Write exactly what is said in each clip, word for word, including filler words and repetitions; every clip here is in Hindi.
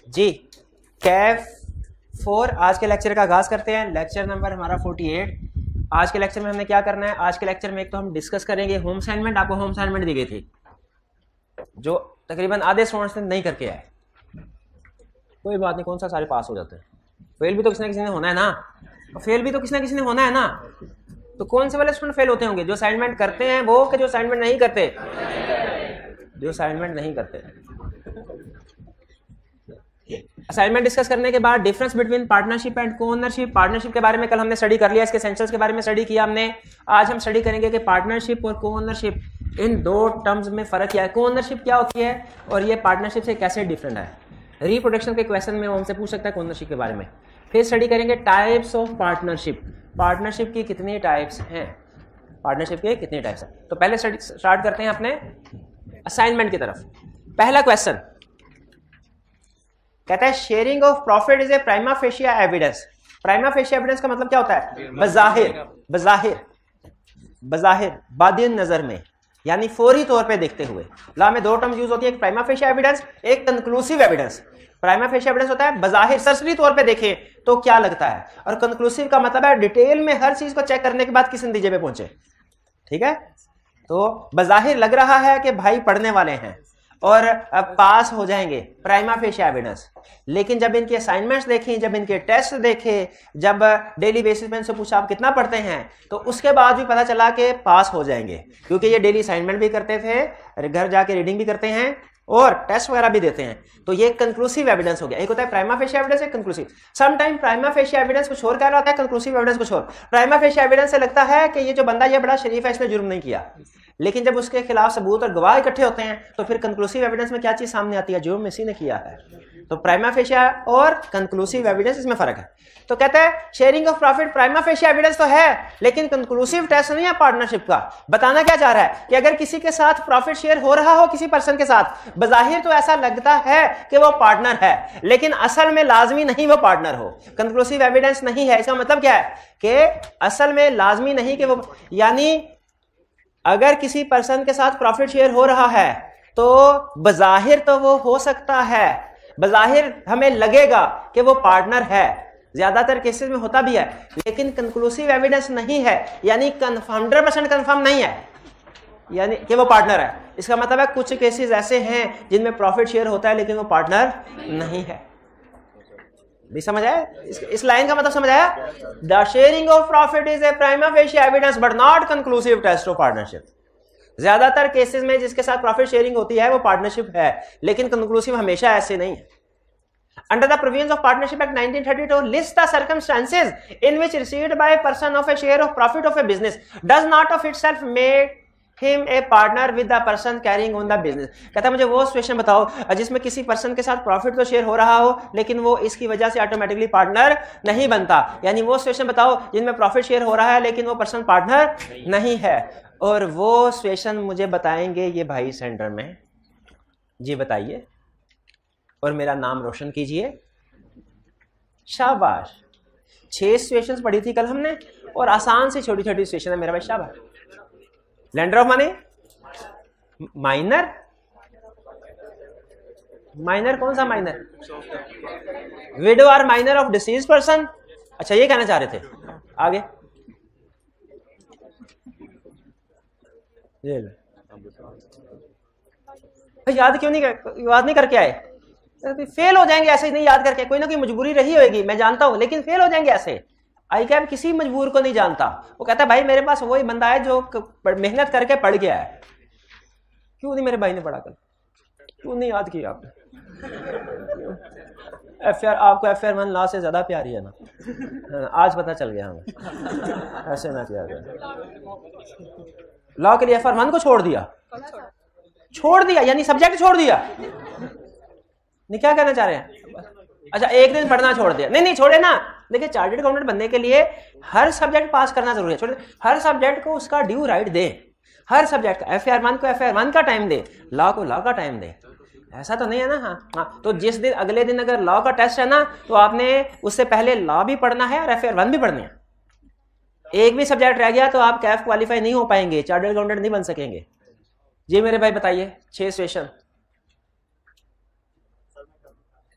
जी कैफ फोर आज के लेक्चर का आगाज करते हैं। लेक्चर नंबर हमारा अड़तालीस। आज के लेक्चर में हमने क्या करना है? आज के लेक्चर में एक तो हम डिस्कस करेंगे होम असाइनमेंट। आपको होम असाइनमेंट दी गई थी जो तकरीबन आधे स्टूडेंट्स ने नहीं करके आए। कोई बात नहीं, कौन सा सारे पास हो जाते हैं। फेल भी तो किसी ना किसी ने होना है ना, फेल भी तो किसी ना किसी ने होना है ना। तो कौन से वाले स्टूडेंट फेल होते होंगे? जो असाइनमेंट करते हैं वो, कि जो असाइनमेंट नहीं करते? जो असाइनमेंट नहीं करते। असाइनमेंट डिस्कस करने के बाद difference between partnership and co-ownership. Partnership के बारे में कल हमने स्टडी कर लिया, इसके एसेंशियल्स के बारे में स्टडी किया हमने। आज हम स्टडी करेंगे कि पार्टनरशिप और को-ओनरशिप इन दो टर्म्स में फर्क क्या है, को-ओनरशिप क्या होती है और ये पार्टनरशिप से कैसे डिफरेंट है। रिप्रोडक्शन के क्वेश्चन में वो हमसे पूछ सकता है को-ओनरशिप के बारे में। फिर स्टडी करेंगे टाइप्स ऑफ पार्टनरशिप। पार्टनरशिप की कितनी टाइप्स हैं, पार्टनरशिप के कितने टाइप्स हैं। तो पहले स्टार्ट करते हैं अपने असाइनमेंट की तरफ। पहला क्वेश्चन कहता है sharing of profit is a prima facie evidence. Prima facie evidence का मतलब क्या होता है? बजाहिर, बजाहिर, बजाहिर, बादिन नजर में, यानी फौरी तौर पे देखते हुए। लॉ में दो टर्म यूज होती है, एक प्राइमा फेशिया एविडेंस, एक conclusive evidence. Prima facie evidence होता है बजाहिर, सरसरी तौर पे देखें तो क्या लगता है, और कंक्लूसिव का मतलब है डिटेल में हर चीज को चेक करने के बाद किस नतीजे पे पहुंचे। ठीक है, तो बजाहिर लग रहा है कि भाई पढ़ने वाले हैं और अब पास हो जाएंगे, प्राइमा फेशिया एविडेंस। लेकिन जब इनके असाइनमेंट्स देखें, जब इनके टेस्ट देखे, जब डेली बेसिस में इनसे पूछा आप कितना पढ़ते हैं, तो उसके बाद भी पता चला कि पास हो जाएंगे, क्योंकि ये डेली असाइनमेंट भी करते थे, घर जाके रीडिंग भी करते हैं और टेस्ट वगैरह भी देते हैं। तो ये कंक्लूसिव एविडेंस हो गया। एक होता है प्राइमा फेशिया एविडेंस, एक conclusive. Some time prima facie evidence कुछ और कह रहा होता है, कंक्लूसिव एविडेंस कुछ और। प्राइमा फेशिया एविडेंस से लगता है कि ये जो बंदा ये बड़ा शरीफ है, इसने जुर्म नहीं किया। लेकिन जब उसके खिलाफ सबूत और गवाह इकट्ठे होते हैं तो फिर कंक्लूसिव एविडेंस में क्या चीज सामने आती है? जुर्म इसी ने किया है। तो प्राइमा फेशिया और कंक्लूसिव एविडेंस, इसमें फर्क है। तो कहता है sharing of profit prima facie evidence तो है, लेकिन कंक्लूसिव टेस्ट नहीं है पार्टनरशिप का। बताना क्या चाह रहा है कि अगर किसी के साथ प्रॉफिट शेयर हो रहा हो, किसी पर्सन के साथ, बजाहिर तो ऐसा लगता है कि वो पार्टनर है, लेकिन असल में लाजमी नहीं वो पार्टनर हो। कंक्लूसिव एविडेंस नहीं है। इसका मतलब क्या है कि असल में लाजमी नहीं कि वो, यानी अगर किसी पर्सन के साथ प्रॉफिट शेयर हो रहा है तो बजाहिर तो वो हो सकता है, बजाहिर हमें लगेगा कि वो पार्टनर है, ज्यादातर केसेस में होता भी है, लेकिन कंक्लूसिव एविडेंस नहीं है, यानी हंड्रेड परसेंट कन्फर्म नहीं है यानी कि वो पार्टनर है। इसका मतलब है कुछ केसेस ऐसे हैं जिनमें प्रॉफिट शेयर होता है लेकिन वो पार्टनर नहीं है। भी समझ आया? इस, इस लाइन का मतलब समझ आया? The sharing of profit is a prima facie evidence but not conclusive test of partnership. ज्यादातर केसेस में जिसके साथ प्रॉफिट शेयरिंग होती है वो पार्टनरशिप है, लेकिन कंक्लूसिव हमेशा ऐसे नहीं है। Under the provisions of Partnership Act nineteen thirty-two, list the circumstances in which received by a person of a share of profit of a business does not of itself make him a partner with the person carrying on the business। कहता है मुझे वो सिचुएशन बताओ जिसमें किसी पर्सन के साथ प्रॉफिट तो शेयर हो रहा हो, लेकिन वो इसकी वजह से ऑटोमेटिकली पार्टनर नहीं बनता। यानी वो सिचुएशन बताओ जिनमें प्रॉफिट शेयर हो रहा है लेकिन वो पर्सन पार्टनर नहीं है। और वो सिचुएशन मुझे बताएंगे ये भाई सेंटर में। जी बताइए और मेरा नाम रोशन कीजिए। शाबाश। छह सिचुएशंस पढ़ी थी कल हमने और आसान से छोटी छोटी सिचुएशन है मेरा भाई। शाबाश। Lender of money, minor, minor कौन सा माइनर? विडो और माइनर ऑफ डिसीज पर्सन। अच्छा ये कहना चाह रहे थे। आगे ये याद क्यों नहीं कर, याद नहीं करके आए? फेल हो जाएंगे ऐसे ही नहीं याद करके। कोई ना कोई मजबूरी रही होगी, मैं जानता हूं, लेकिन फेल हो जाएंगे ऐसे। आई कैब किसी मजबूर को नहीं जानता। वो कहता है भाई मेरे पास वही बंदा है जो मेहनत करके पढ़ गया है। क्यों नहीं मेरे भाई ने पढ़ा कल? क्यों नहीं याद किया आपने? एफ आर आपको एफ आर वन लॉ से ज्यादा प्यारी है ना? आज पता चल गया हमें। ऐसे ना किया गया। लॉ के लिए एफ आर वन को छोड़ दिया, छोड़ दिया यानी सब्जेक्ट छोड़ दिया। नहीं क्या कहना चाह रहे हैं? अच्छा एक दिन पढ़ना छोड़ दिया? नहीं नहीं छोड़े ना। देखिए चार्टर्ड अकाउंटेंट बनने के लिए हर सब्जेक्ट पास करना जरूरी है। छोड़े, हर सब्जेक्ट को उसका ड्यू राइट दे। हर सब्जेक्ट का एफ आर वन को एफ आर वन का टाइम दे, लॉ को लॉ का टाइम दे। ऐसा तो नहीं है ना? हाँ हाँ। तो जिस दिन अगले दिन अगर लॉ का टेस्ट है ना, तो आपने उससे पहले लॉ भी पढ़ना है और एफ आर वन भी पढ़ना है। एक भी सब्जेक्ट रह गया तो आप कैफ क्वालिफाई नहीं हो पाएंगे, चार्टर्ड अकाउंटेंट नहीं बन सकेंगे। जी मेरे भाई बताइए छह सेशन।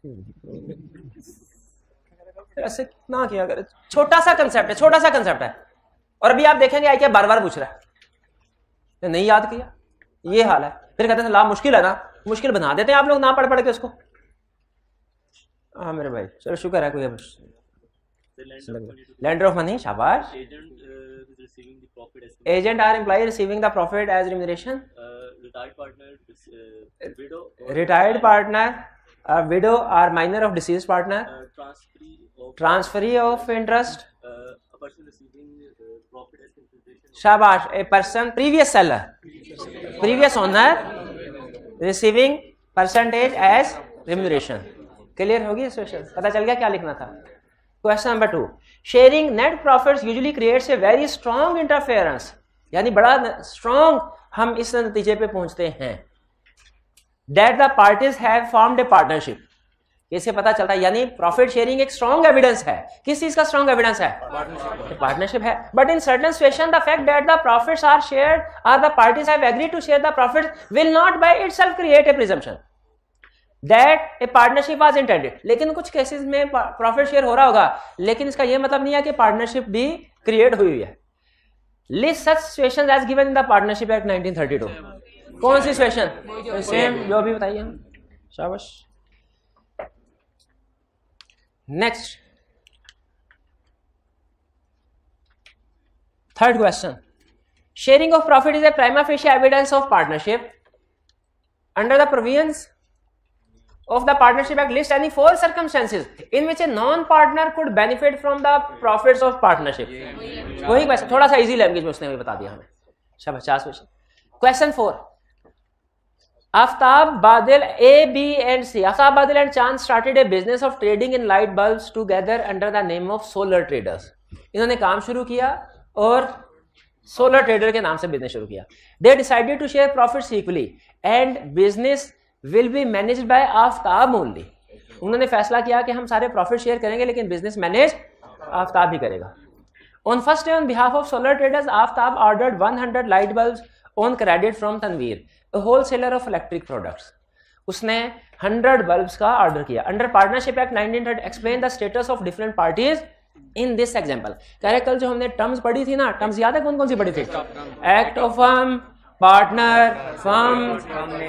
ऐसे ना किया करे, छोटा सा कंसेप्ट है, छोटा सा कंसेप्ट है, और अभी आप देखेंगे आई क्या बार बार पूछ रहा है, नहीं याद किया, ये हाल है। फिर कहते हैं ला मुश्किल है ना, मुश्किल बना देते हैं आप लोग ना पढ़ पढ़ के उसको। हाँ मेरे भाई चलो शुक्र है, कोई lender of money, शाबाश। Agent uh, is receiving the profit as Agent or employee receiving the profit as remuneration. uh, retired partner, uh, widow, or Retired partner, a widow or minor of deceased partner. uh, transferee of Transferee of interest. uh, a person receiving uh, profit as consideration. शाबाश। A person, previous seller, previous owner receiving percentage as remuneration. Clear होगी सिचुएशन, पता चल गया क्या लिखना था। Question number two, sharing net profits usually creates a very strong interference, यानी बड़ा स्ट्रॉन्ग हम इस नतीजे पे पहुंचते हैं that the parties have formed a partnership. इससे पता चलता है यानी प्रॉफिट शेयरिंग एक स्ट्रॉन्ग एविडेंस है। किस चीज का स्ट्रॉन्ग एविडेंस है? पार्टनरशिप है। But in certain situation the fact that the profits are shared और the parties have agreed to share the profits will not by itself create a presumption that a partnership was intended. लेकिन कुछ केसेस में प्रॉफिट शेयर हो रहा होगा, लेकिन इसका यह मतलब नहीं है कि पार्टनरशिप भी क्रिएट हुई हुई है। List such situations as given in the partnership act nineteen thirty two. कौन सी सिचुएशन? सेम जो भी बताइए हम। शाबाश। Next, third question, sharing of profit is a prima facie evidence of partnership under the provisions of the partnership act list any four circumstances in which a non partner could benefit from the profits of partnership। वही क्वेश्चन, थोड़ा सा इजी लैंग्वेज में उसने भी बता दिया हमें। शाबाश। Question question four, Aftab Badal A B and C, Aftab Badal and Chand started a business of trading in light bulbs together under the name of solar traders. इन्होंने काम शुरू किया और सोलर ट्रेडर के नाम से बिजनेस शुरू किया। They decided to share profits equally and business will be managed by Aftab only. उन्होंने फैसला किया कि हम सारे प्रॉफिट शेयर करेंगे लेकिन बिजनेस मैनेज आफ्ताब ही करेगा। On first day on behalf of solar traders Aftab ordered one hundred light bulbs on credit from Tanveer, a wholesaler of electric products. उसने one hundred बल्ब्स का ऑर्डर किया। Under partnership act nineteen thirty explain the status of different parties in this example. कह रहे कल जो हमने टर्म्स पढ़ी थी ना, टर्म्स याद है कौन कौन सी पढ़ी थी? Act of firm, partner, firm,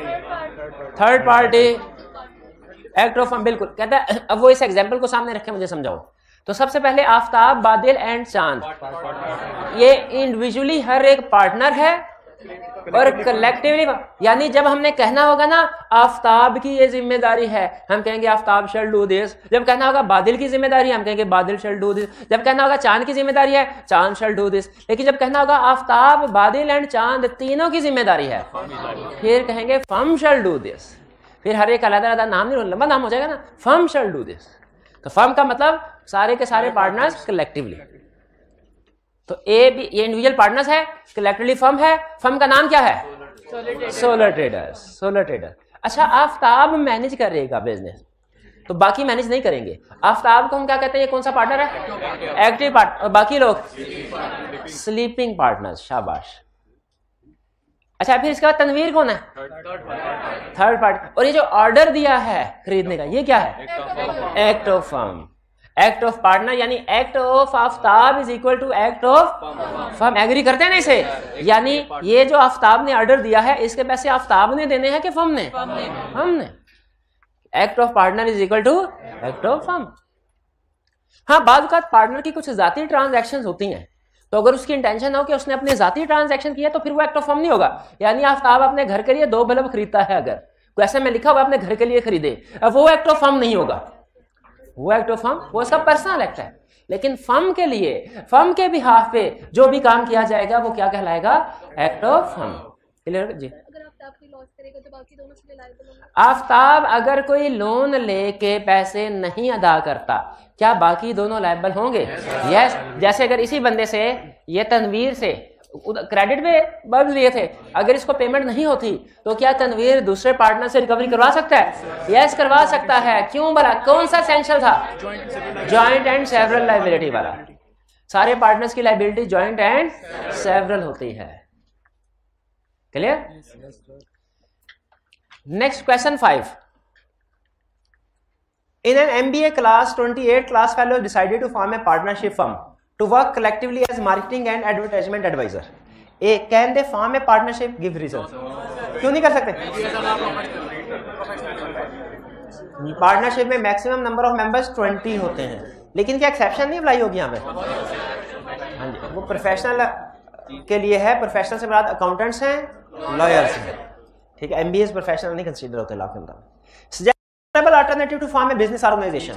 third party, act of firm. बिल्कुल। कहता है अब वो इस एग्जांपल को सामने रखे मुझे समझाओ। तो सबसे पहले आफ्ताब, बादल एंड चांद, ये इंडिविजुअली हर एक पार्टनर है और कलेक्टिवली, यानी जब हमने कहना होगा ना आफ्ताब की ये जिम्मेदारी है, हम कहेंगे आफ्ताब शैल डू दिस। जब कहना होगा बादल की जिम्मेदारी है, हम कहेंगे बादल शैल डू दिस। जब कहना होगा चांद की जिम्मेदारी है, चांद शैल डू दिस। लेकिन जब कहना होगा आफ्ताब, बादल एंड चांद तीनों की जिम्मेदारी है, फिर कहेंगे फर्म शैल डू दिस। फिर हर एक अलग अलग नाम नहीं, लंबा नाम हो जाएगा ना, फर्म शैल डू दिस। तो फर्म का मतलब सारे के सारे पार्टनर्स कलेक्टिवली। तो ए बी ये इंडिविजुअल पार्टनर्स है, कलेक्टिवली फर्म है। फर्म का नाम क्या है? Solar traders. Solar trader. अच्छा, आफ्ताब मैनेज करेगा बिजनेस, तो बाकी मैनेज नहीं करेंगे। आफ्ताब को हम क्या कहते हैं? ये कौन सा पार्टनर है? Active partner. और बाकी लोग स्लीपिंग पार्टनर्स। शाबाश। अच्छा, फिर इसके बाद तनवीर कौन है? Third party. और ये जो ऑर्डर दिया है खरीदने का, ये क्या है? Act of firm. Act of partner यानी act of Aftab is equal to act of firm. Agree करते हैं ना इसे? यानी ये जो आफ्ताब ने ऑर्डर दिया है, इसके पैसे आफ्ताब ने देने हैं कि फर्म ने? फर्म ने। Act of partner is equal to act of firm. हाँ, बाद का पार्टनर की कुछ जाती ट्रांजैक्शंस होती हैं, तो अगर उसकी इंटेंशन हो कि उसने अपने जाती ट्रांजैक्शन किया तो फिर वो एक्ट ऑफ फर्म नहीं होगा। यानी आफ्ताब अपने घर के लिए दो बल्ब खरीदता है, अगर कोई ऐसे में लिखा हुआ अपने घर के लिए खरीदे, अब वो एक्ट ऑफ फर्म नहीं होगा। वो एक्ट ऑफ फर्म वो उसका पर्सनल एक्ट है। लेकिन फर्म के लिए, फर्म के बिहाफ पे जो भी काम किया जाएगा वो क्या कहलाएगा? Act of firm. क्लियर जी? आफ्ताब अगर कोई लोन लेके पैसे नहीं अदा करता, क्या बाकी दोनों लायबल होंगे? यस। जैसे अगर इसी बंदे से, ये तनवीर से क्रेडिट पे बल्ब लिए थे, अगर इसको पेमेंट नहीं होती तो क्या तनवीर दूसरे पार्टनर से रिकवरी करवा सकता है? यस, करवा सकता है। क्यों भला? कौन सा सेंशन था? जॉइंट एंड सेवरल लायबिलिटी वाला। सारे पार्टनर्स की लायबिलिटी जॉइंट एंड सेवरल होती है। Clear? Next question five, In an M B A class, twenty-eight class fellows decided to form a partnership firm to work collectively as marketing and advertisement advisor. A, can they form a partnership? Give reason. क्यों नहीं कर सकते? पार्टनरशिप में maximum number of members twenty होते हैं, लेकिन क्या एक्सेप्शन नहीं अप्लाई होगी यहाँ पे? हाँ जी, वो प्रोफेशनल के लिए है। प्रोफेशनल से बाद अकाउंटेंट्स हैं, लॉयर्स हैं, ठीक है। एमबीए प्रोफेशनल नहीं कंसीडर होते लॉ के अंदर। Alternative to form a business organisation,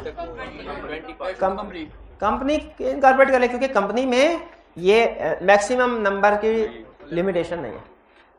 company incorporate कर ले, क्योंकि कंपनी में ये मैक्सिमम नंबर की लिमिटेशन नहीं है।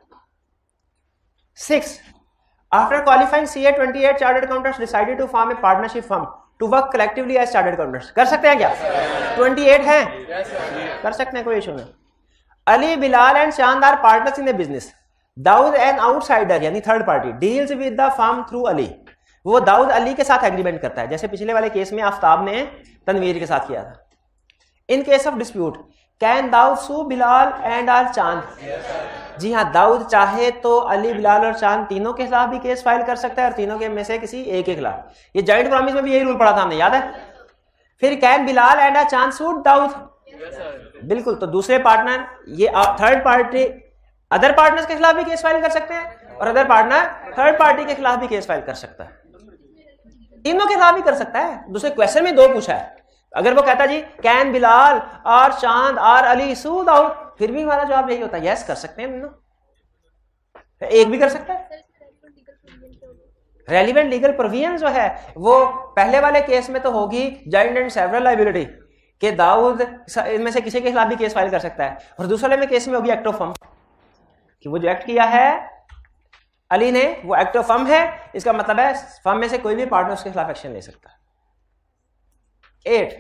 Six, after qualifying CA twenty-eight chartered accountants decided to form a partnership firm to work collectively as chartered accountants. कर सकते हैं क्या? twenty-eight हैं, कर सकते हैं, कोई इशू नहीं। Ali, Bilal and Chand are partners in a business. Dawood an outsider यानी third party deals with the firm through Ali. वो दाऊद अली के साथ एग्रीमेंट करता है, जैसे पिछले वाले केस में आफ्ताब ने तनवीर के साथ किया था। In case of dispute can Dawood sue Bilal and or Chand. जी हाँ, दाऊद चाहे तो अली, बिलाल और चांद तीनों के खिलाफ भी केस फाइल कर सकता है और तीनों के में से किसी एक के खिलाफ। ये जॉइंट प्रॉमिस में भी यही रूल पढ़ा था हमने, याद है? फिर can Bilal and or Chand suit Dawood? बिल्कुल। तो दूसरे पार्टनर ये थर्ड पार्टी अदर पार्टनर्स के खिलाफ भी केस फाइल कर सकते हैं और अदर पार्टनर थर्ड पार्टी के खिलाफ भी केस फाइल कर सकता है, तीनों के खिलाफ भी कर सकता है। दूसरे क्वेश्चन में दो पूछा है, अगर वो कहता जी कैन बिलाल और चांद और अली सू दाऊद, फिर भी हमारा जवाब यही होता है यस कर सकते हैं दोनों। एक भी कर सकता है। रेलिवेंट लीगल प्रोविजन जो है वो पहले वाले केस में तो होगी जॉइंट एंड सेवरल लायबिलिटी के दाऊद इनमें से किसी के खिलाफ भी केस फाइल कर सकता है, और दूसरे वाले में केस में होगी एक्ट ऑफ फर्म कि वो जो एक्ट किया है अली ने वो एक्ट ऑफ फर्म है। इसका मतलब है फर्म में से कोई भी पार्टनर उसके खिलाफ एक्शन ले सकता है। एट,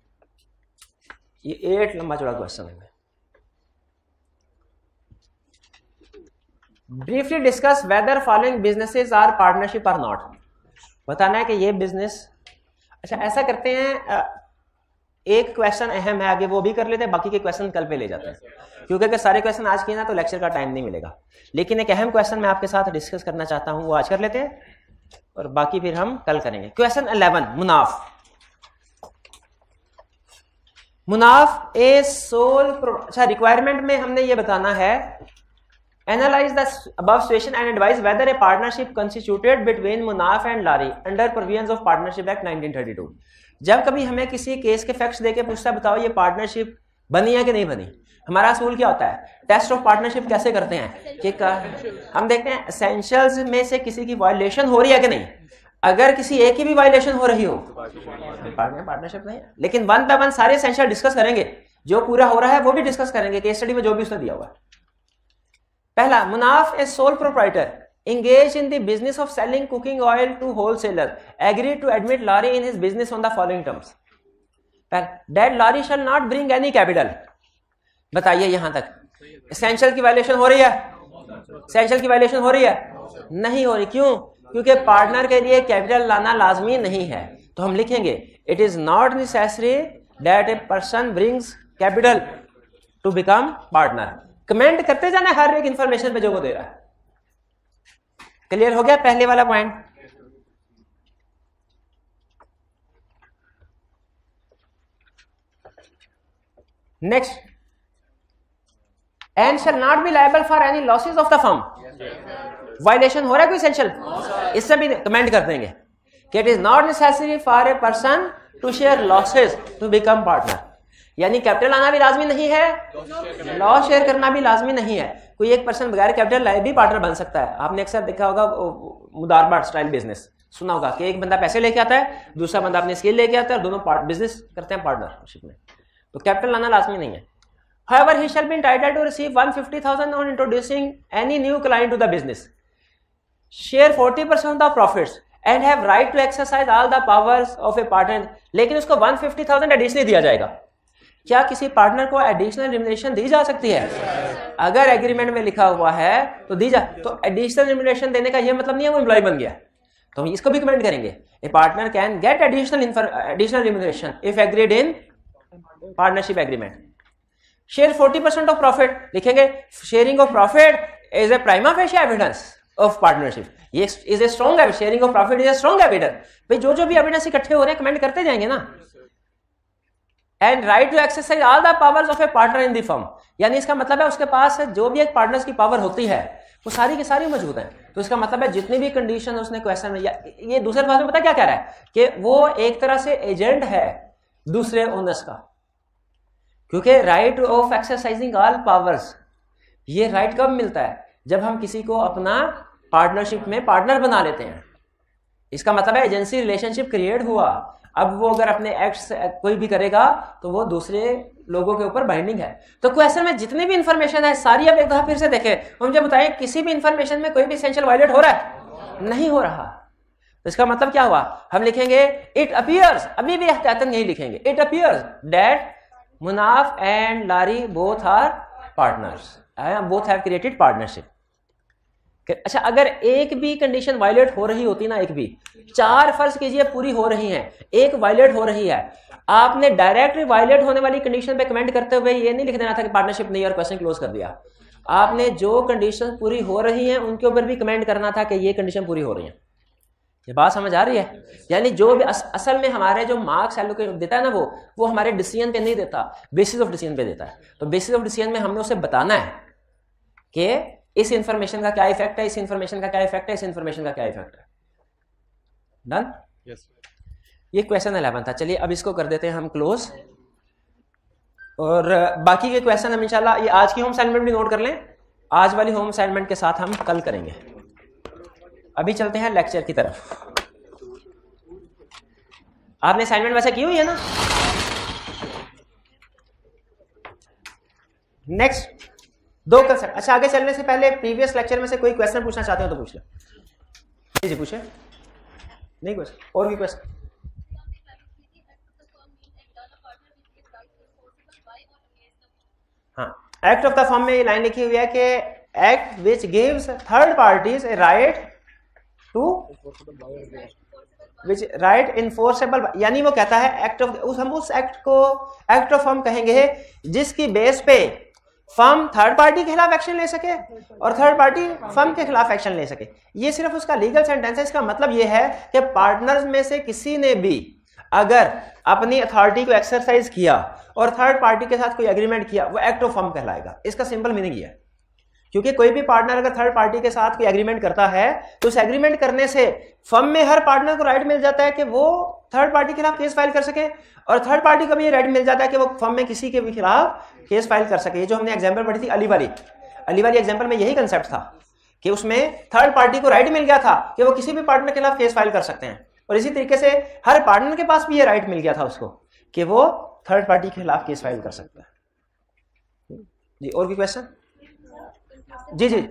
ये एट लंबा चौड़ा क्वेश्चन है। Briefly discuss whether following businesses are partnership or not. बताना है कि ये बिजनेस, अच्छा ऐसा करते हैं, एक क्वेश्चन अहम है आगे वो भी कर लेते हैं, बाकी के क्वेश्चन कल पे ले जाते हैं, क्योंकि अगर सारे क्वेश्चन आज किए ना तो लेक्चर का टाइम नहीं मिलेगा। लेकिन एक अहम क्वेश्चन मैं आपके साथ डिस्कस करना चाहता हूं, वो आज कर लेते हैं और बाकी फिर हम कल करेंगे। Question eleven, Munaf. Munaf a sole, अच्छा रिक्वायरमेंट में हमने ये बताना है, analyse the above situation and advise whether a partnership constituted between Munaf and Lari under provisions of partnership act nineteen thirty two. जब कभी हमें किसी केस के फैक्ट्स देके पूछता है बताओ ये पार्टनरशिप बनी है कि नहीं बनी, हमारा असूल क्या होता है? टेस्ट ऑफ पार्टनरशिप कैसे करते हैं कि हम देखते हैं एसेंशियल्स में से किसी की वायलेशन हो रही है कि नहीं। अगर किसी एक की भी वायलेशन हो रही हो पार्टनरशिप नहीं है। लेकिन वन बाय वन सारे एसेंशियल डिस्कस करेंगे, जो पूरा हो रहा है वो भी डिस्कस करेंगे, केस स्टडी में जो भी उसने दिया हुआ है। पहला, Munaf a sole proprietor engaged in the business of selling cooking oil to wholesaler agreed to admit Lari in his business on the following terms. That Lari shall not bring any capital. बताइए यहां तक एसेंशियल की वायलेशन हो रही है? एसेंशियल की वायलेशन हो रही है? नहीं हो रही। क्यों? क्योंकि पार्टनर के लिए कैपिटल लाना लाजमी नहीं है। तो हम लिखेंगे it is not necessary that a person brings capital to become partner. Comment करते जाना हर एक इंफॉर्मेशन पे जो वो दे रहा है। क्लियर हो गया पहले वाला point? Next, and shall not be liable for any losses of the firm. Violation हो रहा है कोई एसेंशियल, इससे भी कमेंट कर देंगे कि it is not necessary for a person to share losses to become partner. यानी कैपिटल आना भी लाजमी नहीं है, लॉस शेयर करना भी लाजमी नहीं है। कोई एक पर्सन बगैर कैपिटल लाए भी पार्टनर बन सकता है। आपने अक्सर देखा होगा मुदारबाट स्टाइल बिजनेस सुना होगा कि एक बंदा पैसे लेके आता है, दूसरा बंदा अपने स्किल लेके आता है और दोनों बिजनेस करते हैं पार्टनरशिप में। तो कैपिटल लाना लाजमी नहीं है। However, he shall be entitled to receive one hundred fifty thousand on introducing any new client to the business, share forty percent of the profits and have right to exercise all the powers of a partner। लेकिन उसको one hundred fifty thousand additional दिया जाएगा। क्या किसी पार्टनर को एडिशनल रिम्यूनरेशन दी जा सकती है? अगर एग्रीमेंट में लिखा हुआ है तो दी जा, तो एडिशनल रिम्यूनरेशन देने का यह मतलब नहीं है वो एम्प्लॉय बन गया। तो हम इसको भी कमेंट करेंगे, a partner can get additional additional remuneration if agreed in partnership agreement. Share forty percent of profit लिखेंगे, sharing of profit is a prima facie evidence. Of partnership, ये is a strong evidence, sharing of profit is a strong evidence. भाई जो जो भी एविडेंस इकट्ठे हो रहे हैं कमेंट करते जाएंगे ना। And right to exercise all the powers of a partner in the firm, यानी इसका मतलब है उसके पास जो भी एक पार्टनर्स की पावर होती है वो सारी की सारी मौजूद है। तो इसका मतलब है जितनी भी कंडीशन उसने क्वेश्चन में, ये दूसरे भाषा में पता क्या कह रहा है कि वो एक तरह से एजेंट है दूसरे ओनर्स का, क्योंकि right of exercising all powers, ये राइट कब मिलता है? जब हम किसी को अपना पार्टनरशिप में पार्टनर बना लेते हैं। इसका मतलब है एजेंसी रिलेशनशिप क्रिएट हुआ। अब वो अगर अपने एक्ट्स कोई भी करेगा तो वो दूसरे लोगों के ऊपर बाइंडिंग है। तो क्वेश्चन में जितनी भी इंफॉर्मेशन है सारी अब एक दफा फिर से देखें, हम मुझे बताएं किसी भी इंफॉर्मेशन में कोई भी एसेंशियल वायलेट हो रहा है? नहीं हो रहा। तो इसका मतलब क्या हुआ? हम लिखेंगे इट अपीयर्स, अभी भी एहतियातन यही लिखेंगे, it appears that Munaf and Lari both are partners, both have created partnership. अच्छा, अगर एक भी कंडीशन वायलेट हो रही होती ना, एक भी, चार फर्ज कीजिए पूरी हो रही हैं, एक वायलेट हो रही है, आपने डायरेक्ट वायलेट होने वाली कंडीशन पे कमेंट करते हुए ये नहीं लिख देना था कि पार्टनरशिप नहीं और क्वेश्चन क्लोज कर दिया। आपने जो कंडीशन पूरी हो रही हैं उनके ऊपर भी कमेंट करना था कि ये कंडीशन पूरी हो रही है। ये बात समझ आ रही है? यानी जो भी अस, असल में हमारे जो मार्क्स एलोकेट देता है ना, वो वो हमारे डिसीजन पे नहीं देता, बेसिस ऑफ डिसीजन पे देता है। तो बेसिस ऑफ डिसीजन में हमने उसे बताना है कि इस इंफॉर्मेशन का क्या इफेक्ट है, इस इंफॉर्मेशन का क्या इफेक्ट है, इस इंफॉर्मेशन का क्या इफेक्ट है। डन? यस। ये क्वेश्चन इलेवन था। चलिए अब इसको कर देते हैं हम क्लोज, और बाकी के क्वेश्चन हम इंशाल्लाह ये आज की होम असाइनमेंट भी नोट कर लें, आज वाली होम असाइनमेंट के साथ हम कल करेंगे। अभी चलते हैं लेक्चर की तरफ। आपने असाइनमेंट वैसे की हुई है ना? नेक्स्ट दो कंसेप्ट। अच्छा, आगे चलने से पहले प्रीवियस लेक्चर में से कोई क्वेश्चन पूछना चाहते हो तो पूछ लो। जी जी पूछे। नहीं क्वेश्चन और भी क्वेश्चन? हाँ, एक्ट ऑफ द फर्म में ये लाइन लिखी हुई है कि act which gives third parties a right to which right enforceable, यानी वो कहता है एक्ट ऑफ उस हम उस एक्ट को एक्ट ऑफ फर्म कहेंगे जिसकी बेस पे फर्म थर्ड पार्टी के खिलाफ एक्शन ले सके और थर्ड पार्टी फर्म के खिलाफ एक्शन ले सके। ये सिर्फ उसका लीगल सेंटेंस है। इसका मतलब ये है कि पार्टनर्स में से किसी ने भी अगर अपनी अथॉरिटी को एक्सरसाइज किया और थर्ड पार्टी के साथ कोई एग्रीमेंट किया, वो एक्ट ऑफ फर्म कहलाएगा। इसका सिंपल मीनिंग ये है, क्योंकि कोई भी पार्टनर अगर थर्ड पार्टी के साथ कोई एग्रीमेंट करता है तो उस एग्रीमेंट करने से फर्म में हर पार्टनर को राइट मिल जाता है कि वो थर्ड पार्टी के खिलाफ केस फाइल कर सके, और थर्ड पार्टी को भी ये राइट मिल जाता है कि वो फर्म में किसी के भी खिलाफ केस फाइल कर सके। ये जो हमने एग्जांपल पढ़ी थी अली वाली, अली वाली एग्जांपल में यही कंसेप्ट था कि उसमें थर्ड पार्टी को राइट मिल गया था कि वो किसी भी पार्टनर के खिलाफ केस फाइल कर सकते हैं, और इसी तरीके से हर पार्टनर के पास भी ये राइट मिल गया था उसको कि वो थर्ड पार्टी के खिलाफ केस फाइल कर सकता है। जी और भी क्वेश्चन? जी जी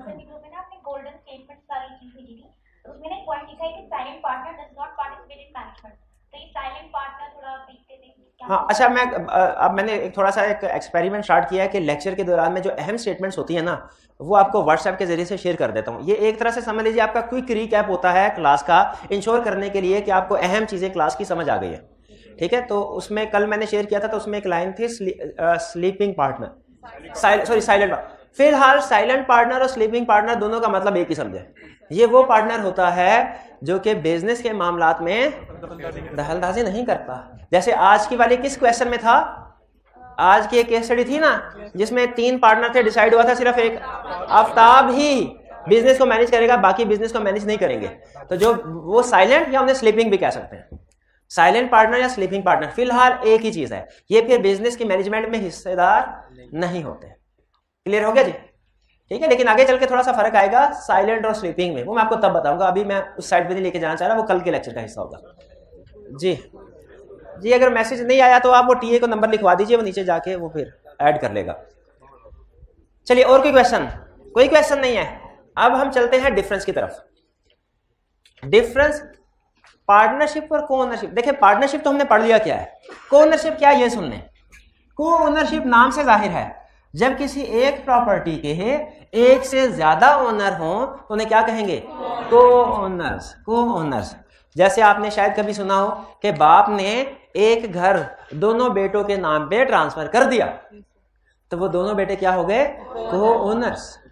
हाँ। अच्छा, मैं अब मैंने एक थोड़ा सा एक एक्सपेरिमेंट स्टार्ट किया है कि लेक्चर के दौरान में जो अहम स्टेटमेंट्स होती है ना, वो आपको व्हाट्सएप के जरिए से शेयर कर देता हूँ। ये एक तरह से समझ लीजिए आपका क्विक रिकैप होता है क्लास का, इंश्योर करने के लिए कि आपको अहम चीजें क्लास की समझ आ गई है। ठीक है, तो उसमें कल मैंने शेयर किया था, तो उसमें एक लाइन थी स्लीपिंग पार्टनर, सॉरी साइलेंट। फिलहाल साइलेंट पार्टनर और स्लीपिंग पार्टनर दोनों का मतलब एक ही समझे। ये वो पार्टनर होता है जो कि बिजनेस के मामलात में दखलंदाजी नहीं करता। जैसे आज की वाली किस क्वेश्चन में था? आज की एक केस स्टडी थी ना जिसमें तीन पार्टनर थे, डिसाइड हुआ था सिर्फ एक आफ्ताब ही बिजनेस को मैनेज करेगा, बाकी बिजनेस को मैनेज नहीं करेंगे। तो जो वो साइलेंट या उन्हें स्लीपिंग भी कह सकते हैं, साइलेंट पार्टनर या स्लीपिंग पार्टनर फिलहाल एक ही चीज है। ये फिर बिजनेस की मैनेजमेंट में हिस्सेदार नहीं होते। क्लियर हो गया जी? ठीक है, लेकिन आगे चल के थोड़ा सा फर्क आएगा साइलेंट और स्लीपिंग में, वो मैं आपको तब बताऊंगा। अभी मैं उस साइड पे नहीं लेके जाना चाह रहा, वो कल के लेक्चर का हिस्सा होगा। जी जी अगर मैसेज नहीं आया तो आप वो टीए को नंबर लिखवा दीजिए, वो नीचे जाके वो फिर ऐड कर लेगा। चलिए और कोई क्वेश्चन? कोई क्वेश्चन नहीं है। अब हम चलते हैं डिफरेंस की तरफ। डिफरेंस पार्टनरशिप और को ओनरशिप। देखिए पार्टनरशिप तो हमने पढ़ लिया क्या है, को ओनरशिप क्या है ये सुन लें। को ओनरशिप नाम से जाहिर है जब किसी एक प्रॉपर्टी के एक से ज्यादा ओनर हो तो उन्हें क्या कहेंगे? को ओनर्स। को ओनर्स जैसे आपने शायद कभी सुना हो कि बाप ने एक घर दोनों बेटों के नाम पे ट्रांसफर कर दिया, तो वो दोनों बेटे क्या हो गए? को ओनर्स।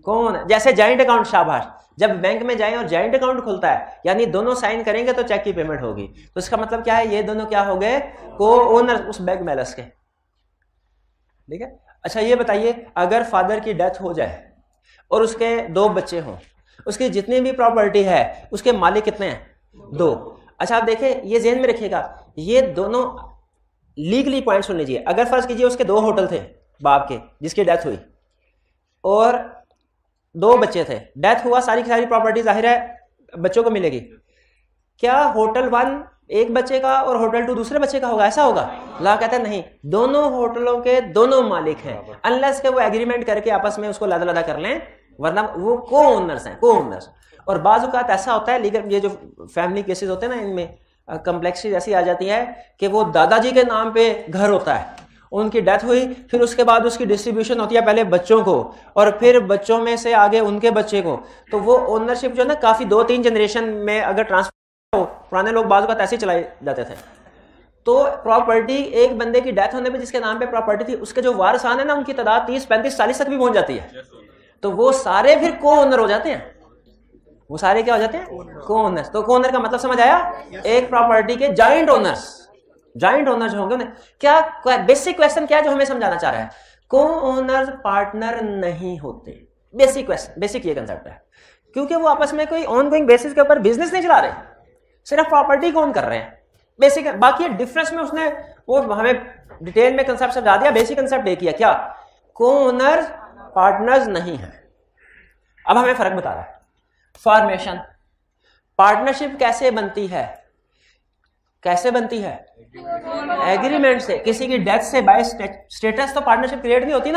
कौन, जैसे जॉइंट अकाउंट, शाबाश, जब बैंक में जाएं और जॉइंट अकाउंट खुलता है यानी दोनों साइन करेंगे तो चेक की पेमेंट होगी, तो इसका मतलब क्या है, ये दोनों क्या हो गए, को ओनर उस बैंक बैलेंस के, ठीक है। अच्छा ये बताइए, अगर फादर की डेथ हो जाए और उसके दो बच्चे हों, उसकी जितनी भी प्रॉपर्टी है उसके मालिक कितने हैं, दो। अच्छा आप देखें, ये ज़हन में रखिएगा, ये दोनों लीगली पॉइंट सुन लीजिए। अगर फर्ज कीजिए उसके दो होटल थे बाप के जिसकी डेथ हुई और दो बच्चे थे, डेथ हुआ, सारी की सारी प्रॉपर्टी जाहिर है बच्चों को मिलेगी, क्या होटल वन एक बच्चे का और होटल टू दूसरे बच्चे का होगा, ऐसा होगा? ला कहता है नहीं, दोनों होटलों के दोनों मालिक हैं, अनलेस के वो एग्रीमेंट करके आपस में उसको लदा लदा कर लें, वरना वो को ओनर्स हैं, को ओनर्स। और बाज़ औक़ात ऐसा होता है, लीगल ये जो फैमिली केसेस होते हैं ना, इनमें कम्प्लेक्सिटी ऐसी आ जाती है कि वो दादाजी के नाम पे घर होता है, उनकी डेथ हुई, फिर उसके बाद उसकी डिस्ट्रीब्यूशन होती है पहले बच्चों को और फिर बच्चों में से आगे उनके बच्चे को, तो वो ओनरशिप जो है ना काफ़ी दो तीन जनरेशन में अगर ट्रांसफर हो, पुराने लोग बाज़ औक़ात ऐसे चलाए जाते थे, तो प्रॉपर्टी एक बंदे की डेथ होने पे जिसके नाम पे प्रॉपर्टी थी उसके जो वारसान है ना उनकी तादाद तीस पैंतीस चालीस तक भी पहुंच जाती है, तो वो सारे फिर को ओनर हो जाते हैं, वो सारे क्या हो जाते हैं, को ओनर्स। तो को ओनर का मतलब समझ आया, एक प्रॉपर्टी के जॉइंट ओनर्स, जॉइंट ओनर जो होंगे, क्या बेसिक क्वेश्चन क्या है जो हमें समझाना चाह रहा है, को ओनर पार्टनर नहीं होते, बेसिक क्वेश्चन, बेसिक ये कंसेप्ट है, क्योंकि वो आपस में कोई ऑन गोइंग बेसिस के ऊपर बिजनेस नहीं चला रहे, सिर्फ प्रॉपर्टी को ओन कर रहे हैं, बेसिक। बाकी डिफरेंस में उसने वो हमें डिटेल में कंसेप्ट समझा दिया, बेसिक कंसेप्ट एक ही है, क्या, को ओनर पार्टनर्स नहीं है। अब हमें फर्क बता रहा है, फॉर्मेशन, पार्टनरशिप कैसे बनती है, कैसे बनती है, एग्रीमेंट से, किसी की डेथ से बाय स्टेटस तो पार्टनरशिप क्रिएट नहीं होती ना,